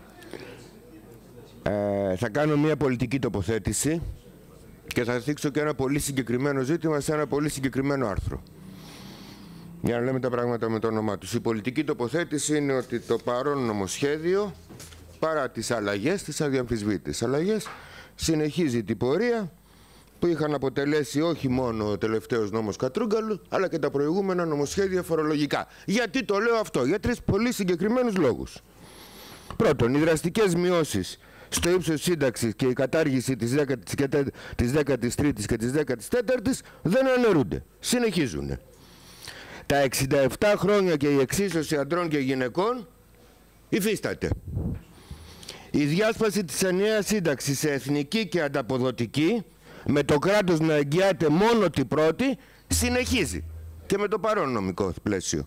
Θα κάνω μια πολιτική τοποθέτηση και θα θίξω και ένα πολύ συγκεκριμένο ζήτημα σε ένα πολύ συγκεκριμένο άρθρο. Για να λέμε τα πράγματα με το όνομά τους. Η πολιτική τοποθέτηση είναι ότι το παρόν νομοσχέδιο, παρά τις αλλαγές, τις αδιαμφισβήτητες αλλαγές, συνεχίζει την πορεία που είχαν αποτελέσει όχι μόνο ο τελευταίος νόμος Κατρούγκαλου, αλλά και τα προηγούμενα νομοσχέδια φορολογικά. Γιατί το λέω αυτό? Για 3 πολύ συγκεκριμένους λόγους. Πρώτον, οι δραστικές μειώσεις στο ύψος σύνταξης και η κατάργηση της 13ης και της 14ης δεν αναιρούνται. Συνεχίζουν. Τα 67 χρόνια και η εξίσωση ανδρών και γυναικών υφίσταται. Η διάσπαση της ενιαίας σύνταξης σε εθνική και ανταποδοτική, με το κράτος να εγγυάται μόνο την πρώτη, συνεχίζει και με το παρόν νομικό πλαίσιο.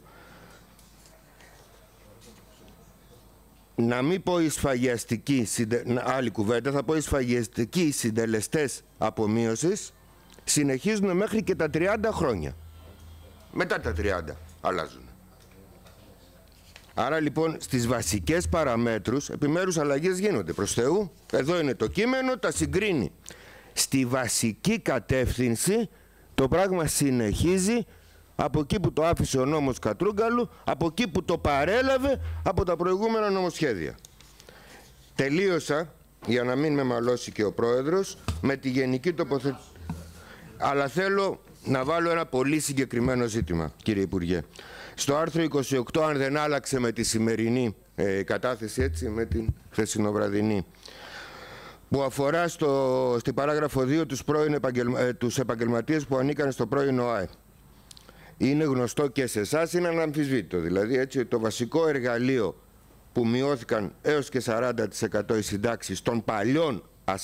Να μην πω οι σφαγιαστικοί, άλλη κουβέντα, θα πω οι σφαγιαστικοί συντελεστές απομείωσης συνεχίζουν μέχρι και τα 30 χρόνια. Μετά τα 30 αλλάζουν. Άρα λοιπόν στις βασικές παραμέτρους επιμέρους αλλαγές γίνονται. Προς Θεού, εδώ είναι το κείμενο, τα συγκρίνει. Στη βασική κατεύθυνση το πράγμα συνεχίζει από εκεί που το άφησε ο νόμος Κατρούγκαλου, από εκεί που το παρέλαβε από τα προηγούμενα νομοσχέδια. Τελείωσα, για να μην με μαλώσει και ο Πρόεδρος, με τη γενική τοποθέτηση. Αλλά θέλω να βάλω ένα πολύ συγκεκριμένο ζήτημα, κύριε Υπουργέ. Στο άρθρο 28, αν δεν άλλαξε με τη σημερινή κατάθεση, έτσι, με την χθεσινοβραδινή, που αφορά στην παράγραφο 2 τους επαγγελματίες που ανήκαν στο πρώην ΟΑΕ. Είναι γνωστό και σε εσάς, είναι αναμφισβήτητο. Δηλαδή, έτσι, το βασικό εργαλείο που μειώθηκαν έως και 40% οι συντάξεις των παλιών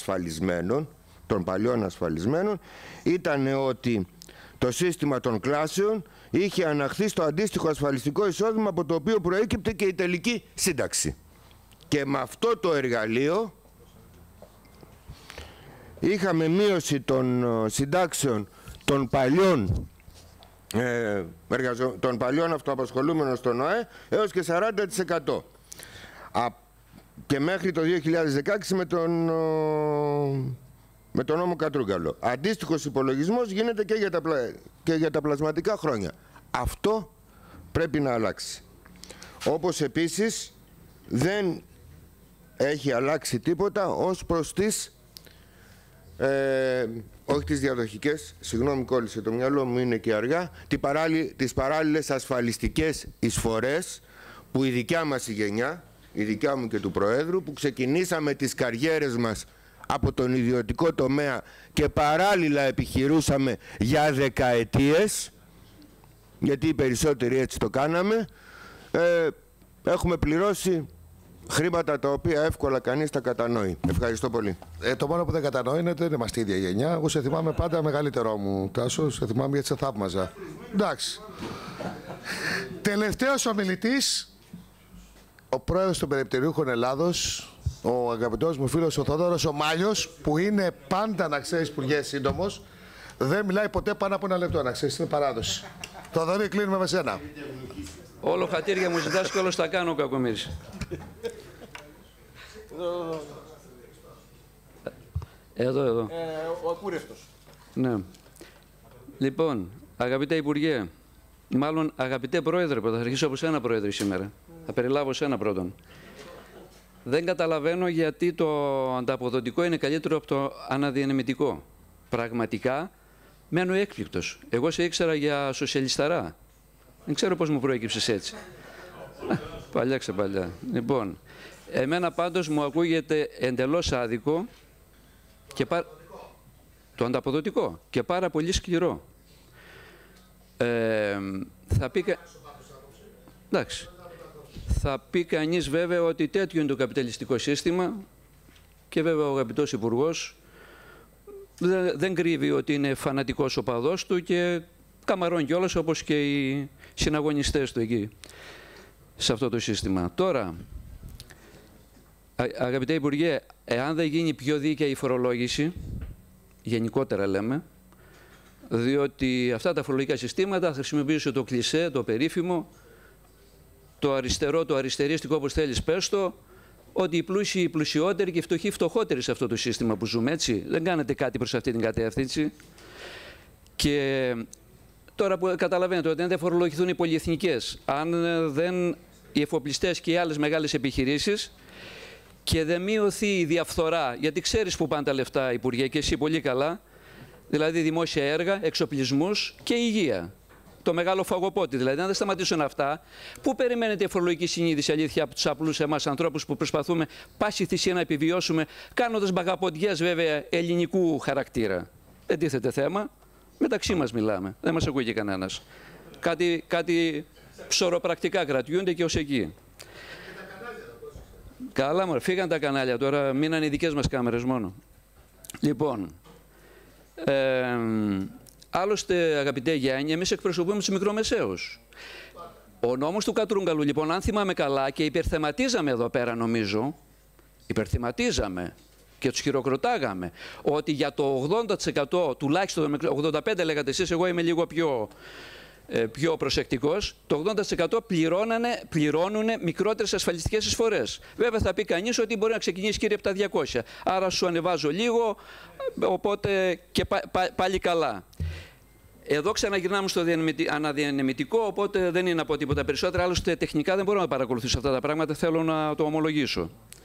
ασφαλισμένων, ήταν ότι το σύστημα των κλάσεων είχε αναχθεί στο αντίστοιχο ασφαλιστικό εισόδημα από το οποίο προέκυπτε και η τελική σύνταξη. Και με αυτό το εργαλείο είχαμε μείωση των συντάξεων των παλιών αυτοαπασχολούμενων στον ΟΑΕ έως και 40%. Και μέχρι το 2016 με τον νόμο Κατρούγκαλο. Αντίστοιχος υπολογισμός γίνεται και για τα πλασματικά χρόνια. Αυτό πρέπει να αλλάξει. Όπως επίσης δεν έχει αλλάξει τίποτα ως προς τις όχι τις διαδοχικές, συγγνώμη κόλλησε το μυαλό μου, είναι και αργά, τις παράλληλες ασφαλιστικές εισφορές που η δικιά μας η γενιά, η δικιά μου και του Προέδρου, που ξεκινήσαμε τις καριέρες μας από τον ιδιωτικό τομέα και παράλληλα επιχειρούσαμε για δεκαετίες, γιατί οι περισσότεροι έτσι το κάναμε, έχουμε πληρώσει χρήματα τα οποία εύκολα κανείς τα κατανοεί. Ευχαριστώ πολύ. Το μόνο που δεν κατανοεί είναι ότι δεν είμαστε η ίδια γενιά. Εγώ σε θυμάμαι πάντα μεγαλύτερό μου, Τάσο. Σε θυμάμαι γιατί σε θαύμαζα. Εντάξει. Τελευταίος ομιλητής, ο πρόεδρος των Περιπτεριούχων Ελλάδος, ο αγαπητός μου φίλος ο Θόδωρος ο Μάλιος, που είναι πάντα, να ξέρεις, Υπουργέ, σύντομος. Δεν μιλάει ποτέ πάνω από ένα λεπτό, να ξέρεις, είναι παράδοση. Θοδωρή, κλείνουμε με σένα. Όλο χατήρια μου ζητάς και όλο τα κάνω, κακομοίρης. Εδώ. Ο ακούρευτος. Ναι. Λοιπόν, αγαπητέ Υπουργέ, μάλλον αγαπητέ Πρόεδρε, θα αρχίσω από σένα, Πρόεδρε, σήμερα. Θα περιλάβω σένα πρώτον. Δεν καταλαβαίνω γιατί το ανταποδοτικό είναι καλύτερο από το αναδιανεμητικό. Πραγματικά μένω έκπληκτος. Εγώ σε ήξερα για σοσιαλισταρά. Δεν ξέρω πώς μου προέκυψες έτσι. Παλιά ξεπαλιά. Λοιπόν, εμένα πάντως μου ακούγεται εντελώς άδικο και το ανταποδοτικό και πάρα πολύ σκληρό. Θα πει... Εντάξει. Θα πει κανείς βέβαια ότι τέτοιο είναι το καπιταλιστικό σύστημα και βέβαια ο αγαπητός Υπουργός δεν κρύβει ότι είναι φανατικός οπαδός του και καμαρών κιόλας, όπως και οι συναγωνιστές του εκεί, σε αυτό το σύστημα. Τώρα, αγαπητέ Υπουργέ, εάν δεν γίνει πιο δίκαια η φορολόγηση, γενικότερα λέμε, διότι αυτά τα φορολογικά συστήματα χρησιμοποιούσε το κλισέ, το περίφημο, το αριστερό, το αριστερίστικο, όπως θέλεις πες το, ότι οι πλούσιοι πλουσιότεροι και οι φτωχοί φτωχότεροι σε αυτό το σύστημα που ζούμε, έτσι. Δεν κάνετε κάτι προς αυτή την κατεύθυνση. Και τώρα που καταλαβαίνετε ότι αν δεν φορολογηθούν οι πολυεθνικές, αν δεν οι εφοπλιστές και οι άλλες μεγάλες επιχειρήσεις και δεν μειωθεί η διαφθορά, γιατί ξέρεις που πάνε τα λεφτά, Υπουργέ, και εσύ πολύ καλά, δηλαδή δημόσια έργα, εξοπλισμούς και υγεία. το μεγάλο φαγοπότη. Δηλαδή, αν δεν σταματήσουν αυτά, πού περιμένετε η φορολογική συνείδηση, αλήθεια, από τους απλούς εμάς ανθρώπους που προσπαθούμε πάση θυσία να επιβιώσουμε, κάνοντας μπαγαποντιές βέβαια ελληνικού χαρακτήρα. Δεν τίθεται θέμα. Μεταξύ μας μιλάμε. Δεν μας ακούει και κανένας. Κάτι ψωροπρακτικά κρατιούνται και ως εκεί. Καλά, μωρέ, φύγαν τα κανάλια τώρα, μείναν οι δικές μας κάμερες μόνο. Λοιπόν, άλλωστε, αγαπητέ Γιάννη, εμείς εκπροσωπούμε τους μικρομεσαίους. Ο νόμος του Κατρούγκαλου, λοιπόν, αν θυμάμαι καλά, και υπερθεματίζαμε εδώ πέρα, νομίζω, υπερθεματίζαμε και τους χειροκροτάγαμε, ότι για το 80%, τουλάχιστον 85% λέγατε εσείς, εγώ είμαι λίγο πιο προσεκτικός, το 80% πληρώνουν μικρότερες ασφαλιστικές εισφορές. Βέβαια θα πει κανείς ότι μπορεί να ξεκινήσει, κύριε, από τα 200. Άρα σου ανεβάζω λίγο, οπότε και πάλι καλά. Εδώ ξαναγυρνάμε στο αναδιανεμητικό, οπότε δεν είναι από τίποτα περισσότερα. Άλλωστε τεχνικά δεν μπορώ να παρακολουθήσω αυτά τα πράγματα, θέλω να το ομολογήσω.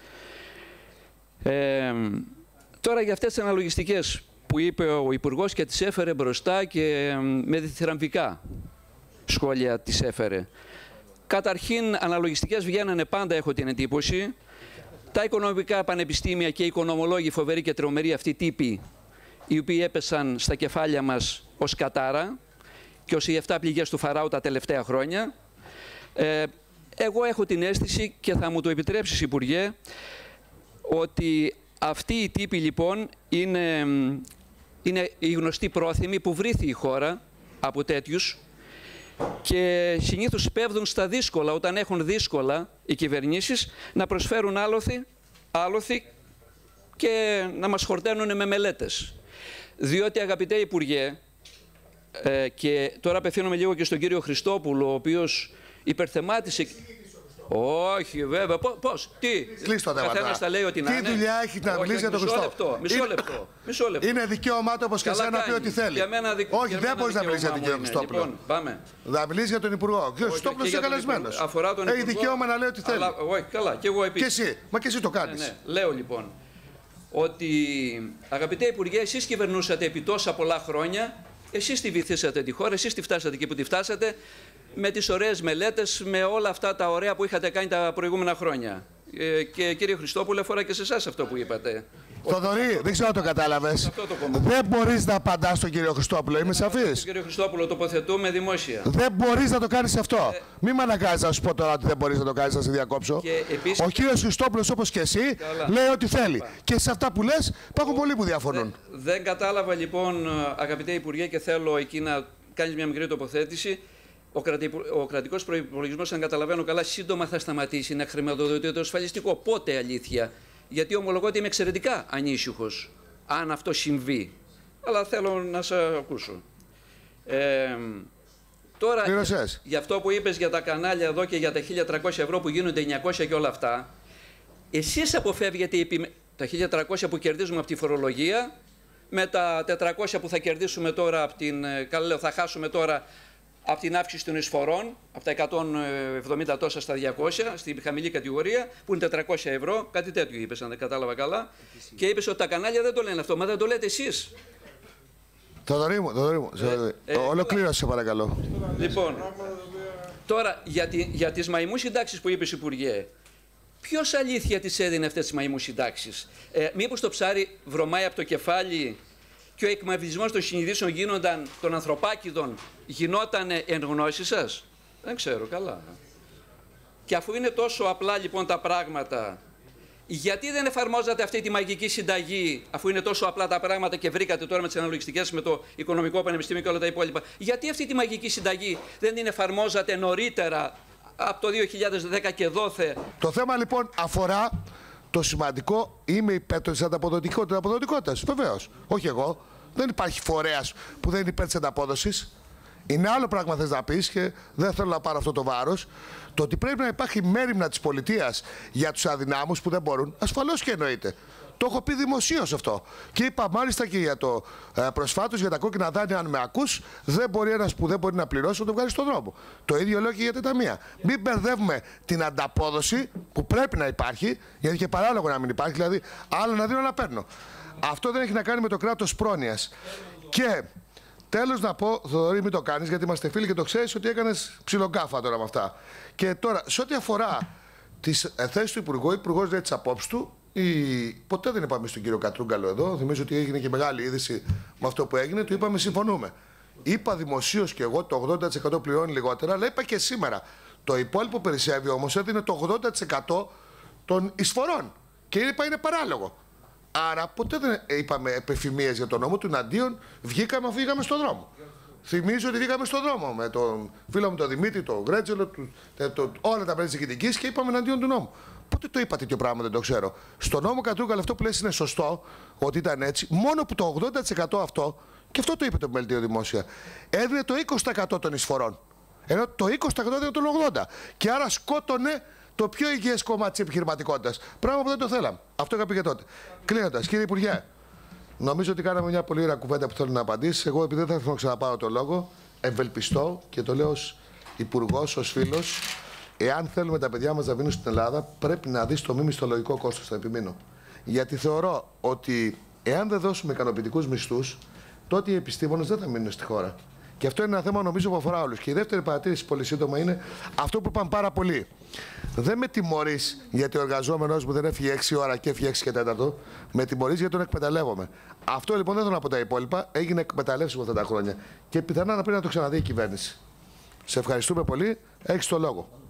Τώρα για αυτές τις αναλογιστικές που είπε ο Υπουργός και τις έφερε μπροστά και με διθυραμβικά σχόλια τις έφερε. Καταρχήν, αναλογιστικές βγαίνανε πάντα, έχω την εντύπωση. Τα οικονομικά πανεπιστήμια και οι οικονομολόγοι, φοβεροί και τρομεροί αυτοί τύποι, οι οποίοι έπεσαν στα κεφάλια μας ως κατάρα και ως οι 7 πληγές του Φαράου τα τελευταία χρόνια. Εγώ έχω την αίσθηση, και θα μου το επιτρέψεις, Υπουργέ, ότι αυτοί οι τύποι λοιπόν είναι οι γνωστοί πρόθυμοι που βρήθη η χώρα από τέτοιους και συνήθως πέφτουν στα δύσκολα, όταν έχουν δύσκολα οι κυβερνήσεις, να προσφέρουν άλοθη και να μας χορταίνουν με μελέτες. Διότι, αγαπητέ Υπουργέ, και τώρα απευθύνομαι λίγο και στον κύριο Χριστόπουλο, ο οποίος υπερθεμάτισε... Όχι, βέβαια. Πώς, τι. Κλείστο τα καθένας τα λέει ότι να είναι. Τι δουλειά έχει να μιλήσει για τον Χριστό. Μισό λεπτό. Είναι δικαίωμά του όπως και εσένα να πει ό,τι θέλει. Όχι, δεν μπορείς να μιλήσει για τον κύριο Χριστόπουλο. Λοιπόν, πάμε. Να μιλήσει για τον Υπουργό. Ο κύριος Χριστόπουλος είναι καλεσμένος. Έχει δικαίωμα να λέει ό,τι θέλει. Όχι, καλά. Και εγώ επίσης. Και εσύ. Μα και εσύ το κάνεις. Λέω λοιπόν ότι, αγαπητέ Υπουργέ, εσείς κυβερνούσατε επί τόσα πολλά χρόνια. Εσείς τη βυθίσατε τη χώρα, εσείς τη φτάσατε εκεί που τη φτάσατε, με τις ωραίες μελέτες, με όλα αυτά τα ωραία που είχατε κάνει τα προηγούμενα χρόνια. Και κύριε Χριστόπουλε, αφορά και σε εσάς αυτό που είπατε. Θοδωρή, δεν ξέρω αν το κατάλαβες. Δεν μπορείς να απαντάς στον κύριο Χριστόπουλο, είμαι σαφής. Τον κύριο Χριστόπουλο τοποθετούμε δημόσια. Δεν μπορείς να το κάνεις αυτό. Μην με αναγκάζεις να σου πω τώρα ότι δεν μπορείς να το κάνεις, να σε διακόψω. Επίσης... Ο κύριος Χριστόπουλος, όπως και εσύ, λέει ό,τι θέλει. Και σε αυτά που λες υπάρχουν πολλοί που διαφωνούν. Δεν κατάλαβα λοιπόν, αγαπητέ Υπουργέ, και θέλω εκεί να κάνεις μια μικρή τοποθέτηση. Ο κρατικός προϋπολογισμός, αν καταλαβαίνω καλά, σύντομα θα σταματήσει να χρηματοδοτεί το ασφαλιστικό. Πότε, αλήθεια? Γιατί ομολογώ ότι είμαι εξαιρετικά ανήσυχος αν αυτό συμβεί. Αλλά θέλω να σε ακούσω. Τώρα, για αυτό που είπες για τα κανάλια εδώ και για τα 1.300 ευρώ που γίνονται 900 και όλα αυτά, εσείς αποφεύγετε τα 1.300 που κερδίζουμε από τη φορολογία με τα 400 που θα κερδίσουμε τώρα από την... Καλά λέω, θα χάσουμε τώρα από την αύξηση των εισφορών, από τα 170 τόσα στα 200, στην χαμηλή κατηγορία, που είναι 400 ευρώ, κάτι τέτοιο είπες, αν δεν κατάλαβα καλά. Και είπες ότι τα κανάλια δεν το λένε αυτό, μα δεν το λέτε εσείς. Θοδωρή μου, ολοκλήρωσε παρακαλώ. Λοιπόν, τώρα για τις μαϊμού συντάξεις που είπες, Υπουργέ, ποιος αλήθεια τις έδινε αυτές τις μαϊμού συντάξεις? Μήπως το ψάρι βρωμάει από το κεφάλι και ο εκμαυλισμός των συνειδήσεων γίνονταν των ανθρωπάκηδων, γινόταν εν γνώση σας? Δεν ξέρω, καλά. Και αφού είναι τόσο απλά λοιπόν τα πράγματα, γιατί δεν εφαρμόζατε αυτή τη μαγική συνταγή, αφού είναι τόσο απλά τα πράγματα και βρήκατε τώρα με τις αναλογιστικές, με το Οικονομικό Πανεπιστήμιο και όλα τα υπόλοιπα, γιατί αυτή τη μαγική συνταγή δεν την εφαρμόζατε νωρίτερα, από το 2010 και δόθε? Το θέμα λοιπόν αφορά το σημαντικό, είμαι υπέρ της ανταποδοτικότητας, βεβαίως. Όχι εγώ. Δεν υπάρχει φορέας που δεν είναι υπέρ της ανταπόδοσης. Είναι άλλο πράγμα θες να πεις και δεν θέλω να πάρω αυτό το βάρος. Το ότι πρέπει να υπάρχει μέριμνα της πολιτείας για τους αδυνάμους που δεν μπορούν, ασφαλώς και εννοείται. Το έχω πει δημοσίως αυτό. Και είπα μάλιστα και για το προσφάτως για τα κόκκινα δάνεια, αν με ακούς, δεν μπορεί ένας που δεν μπορεί να πληρώσει να το βγάλει στον δρόμο. Το ίδιο λέω και για τα ταμεία. Μην μπερδεύουμε την ανταπόδοση που πρέπει να υπάρχει, γιατί και παράλογο να μην υπάρχει, δηλαδή άλλο να δίνω να παίρνω. Αυτό δεν έχει να κάνει με το κράτος πρόνοιας. Και Τέλος να πω, Θοδωρή, μην το κάνεις, γιατί είμαστε φίλοι και το ξέρεις ότι έκανες ψιλοκάφα τώρα με αυτά. Και τώρα, σε ό,τι αφορά τις θέσεις του Υπουργού, ο Υπουργός λέει τις απόψεις του. Ποτέ δεν είπαμε στον κύριο Κατρούγκαλο εδώ, θυμίζω ότι έγινε και μεγάλη είδηση με αυτό που έγινε, του είπαμε συμφωνούμε. Είπα δημοσίως και εγώ το 80% πληρώνει λιγότερα, αλλά είπα και σήμερα. Το υπόλοιπο περισσεύει όμως έδινε το 80% των εισφορών. Και είπα είναι παράλογο. Άρα ποτέ δεν είπαμε επεφημίες για τον νόμο του, αντίον βγήκαμε αφού βγήκαμε στον δρόμο. Θυμίζω ότι βγήκαμε στον δρόμο με τον φίλο μου τον Δημήτρη, τον Γκρέτζελο, όλα τα μέλη της διοικητικής και είπαμε εναντίον του νόμου. Πότε το είπα τέτοιο πράγμα, δεν το ξέρω. Στο νόμο Κατρούγκαλο αυτό που λες είναι σωστό, ότι ήταν έτσι, μόνο που το 80% αυτό, και αυτό το είπε το Μελτίο Δημόσια, έδινε το 20% των εισφορών. Ενώ το 20% έδινε τον 80%. Και άρα σκότωνε το πιο υγιές κομμάτι της επιχειρηματικότητας. Πράγμα που δεν το θέλαμε. Αυτό είχα πει και τότε. Κλείνοντας, κύριε Υπουργέ, νομίζω ότι κάναμε μια πολύ ωραία κουβέντα που θέλω να απαντήσει. Εγώ, επειδή δεν θα έρθω να ξαναπάρω το λόγο, ευελπιστώ και το λέω ως υπουργός, ως φίλος. Εάν θέλουμε τα παιδιά μας να μείνουν στην Ελλάδα, πρέπει να δεις το μη μισθολογικό κόστος, θα επιμείνω. Γιατί θεωρώ ότι εάν δεν δώσουμε ικανοποιητικούς μισθούς, τότε οι επιστήμονες δεν θα μείνουν στη χώρα. Και αυτό είναι ένα θέμα νομίζω που αφορά όλους. Και η δεύτερη παρατήρηση, πολύ σύντομα, είναι αυτό που είπαν πάρα πολλοί. Δεν με τιμωρείς γιατί ο εργαζόμενος μου δεν έφυγε 6 ώρα και έφυγε 6 και 4. Με τιμωρείς γιατί τον εκμεταλλεύομαι. Αυτό λοιπόν δεν θέλω να πω τα υπόλοιπα. Έγινε εκμεταλλεύσιμο αυτά τα χρόνια. Και πιθανά να πρέπει να το ξαναδεί η κυβέρνηση. Σε ευχαριστούμε πολύ. Έχεις το λόγο.